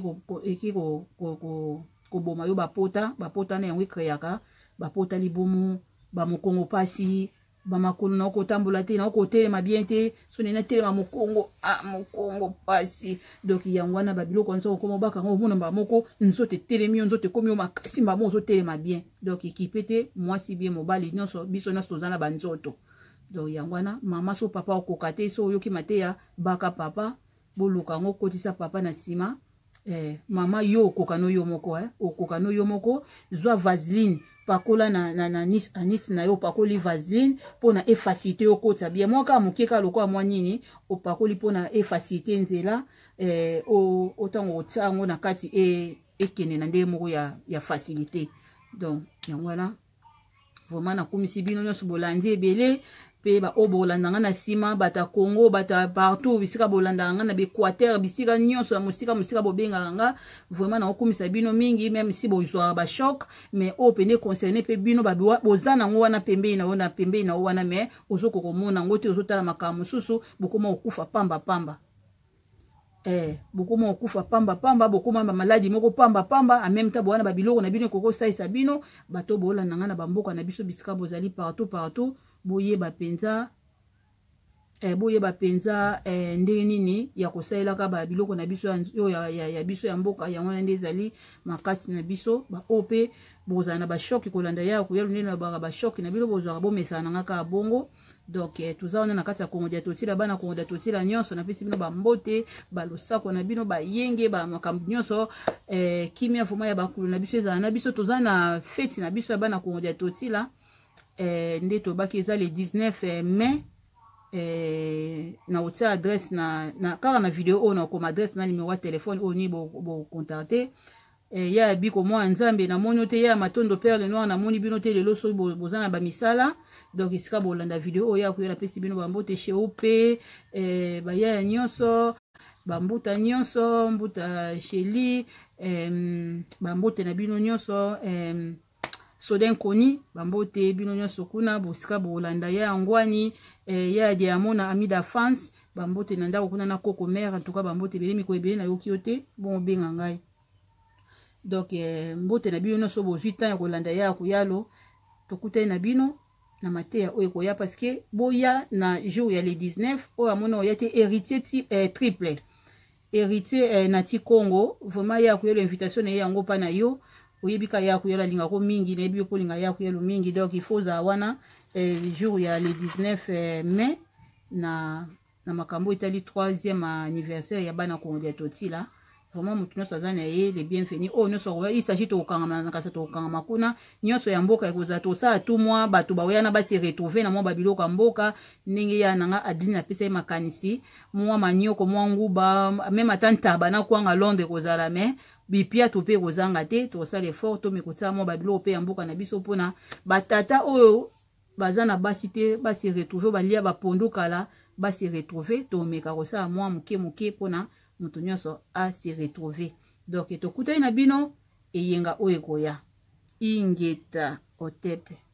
ko boma yo bapota na yango ekreaka bapota libomo ba mokongo pasi ba makolo na kotambola te na kotelema bien te so nena telema mokongo mokongo pasi donc yango wana babiloko nzo ko mobaka ngo mona ba moko nzote telemi nzote komi o makasi ba mo zo telema bien donc ekipete mwasi bien mobali nyonso biso na tozana ba nzoto donc yango wana mama so papa okokate so yoki mateya baka papa boluka ngo kotisa papa na sima mama yo okokano yo moko okokano yo moko zwa vaseline pakola na anis na yo pakoli vaseline pona efacilité yo kota bien moka mokeka lokwa mwa nini opakoli pona efacilité nzela otango otango na kati ekene na ndenge moko ya facilité donc yango wana vraiment na komisi bino nyonso bolandi ebele pe ba obolanda nga na sima bata Congo bata partout bisika bolanda nga na Equateur bisika nyonso musika bobenga nga vraiment na okumisa bino mingi même si bozwa ba choc mais o pene concerné pe bino ba bozana ngo wana pembeni na wana mais ozoko komona ngo te ozotala makambo susu bokoma okufa pamba bokoma okufa pamba bokoma ba maladi moko pamba en même temps bwana ba biloko na bino koko saisa bino bato bolanda nga na bamboka na biso bisika bozali partout boye bapenza boyeba penza ndenge nini ya kosalelaka ba biloko na biso ya biso ya mboka yango wana nde ezali makasi na biso baoyo mpe bozala na bashoki kolanda ya koyalo ndenge na bashoki na bino bozwaka bomesana nanga kaka bongo. Donc toza wana na kati ya Kongo dia totila bana Kongo dia totila nyonso na pesi bino bambote balosako na bino bayenge bamakambo nyonso kimia foma ya bakulu na biso ezala na biso toza na feti na biso ya bana Kongo dia totila nde tobaki eza le 19 mai na otia adresse na kaka na video oyo na okoma adresse na numéro ya telefone oyo ni bocontacte ya biko mwa nzambe na moni te ya matondo perle noir na moni bino te lelo so boza na bamisala. Donc isika bolanda video oyo ya kuyela pesi bino bambote chez ope baya nyonso bambuta nyonso mbuta sheli bambote na bino nyonso Soden Koni bambote bino nyonso kuna bosika bolanda ya ngwani ya diamona amida France bambote na ndako kuna na koko mère en tout cas bambote belemi ko ebele na yoki yote bon benga ngai. Donc mbote na bino nyonso bozwi temps ya kolanda ya kuyalo tokutai na bino na mateya oyo koya parce que boya na jour ya le 19 oyo amona oya te héritier triple héritier na ti Congo vraiment ya kuyelo invitation na yango pa na yo oyebika ya kuyela linga ko mingi na yebi ko linga ya kuyelo mingi. Donc il faut za wana jour ya le 19 mai na makambo itali 3e anniversaire ya bana Kongo dia totila. Vraiment mutu nyonso aza na ye le bienvenu oyo nyonso il s'agit tokangama na kasa tokangama kuna nyonso ya mboka ekozala tosala tu mwa bato baoyana basi retrouver na mwa babiloko ya mboka ndenge ya nanga Adeline apesa ye makanisi mwa manioko mwa nguba meme ata ntaba na kwanga Londres ekozala me bipia to pe kozanga te tosala effort to mikotia mwa babiloko pe ya mboka na biso mpona batata oyo baza na basi te basi retrouver balia bapondo kala basi retrouver tomeka kosala mwa moke mpona mutu nyonso a se retrouver. Donc tokutai na bino eyenga oyo koya ingeta otepe.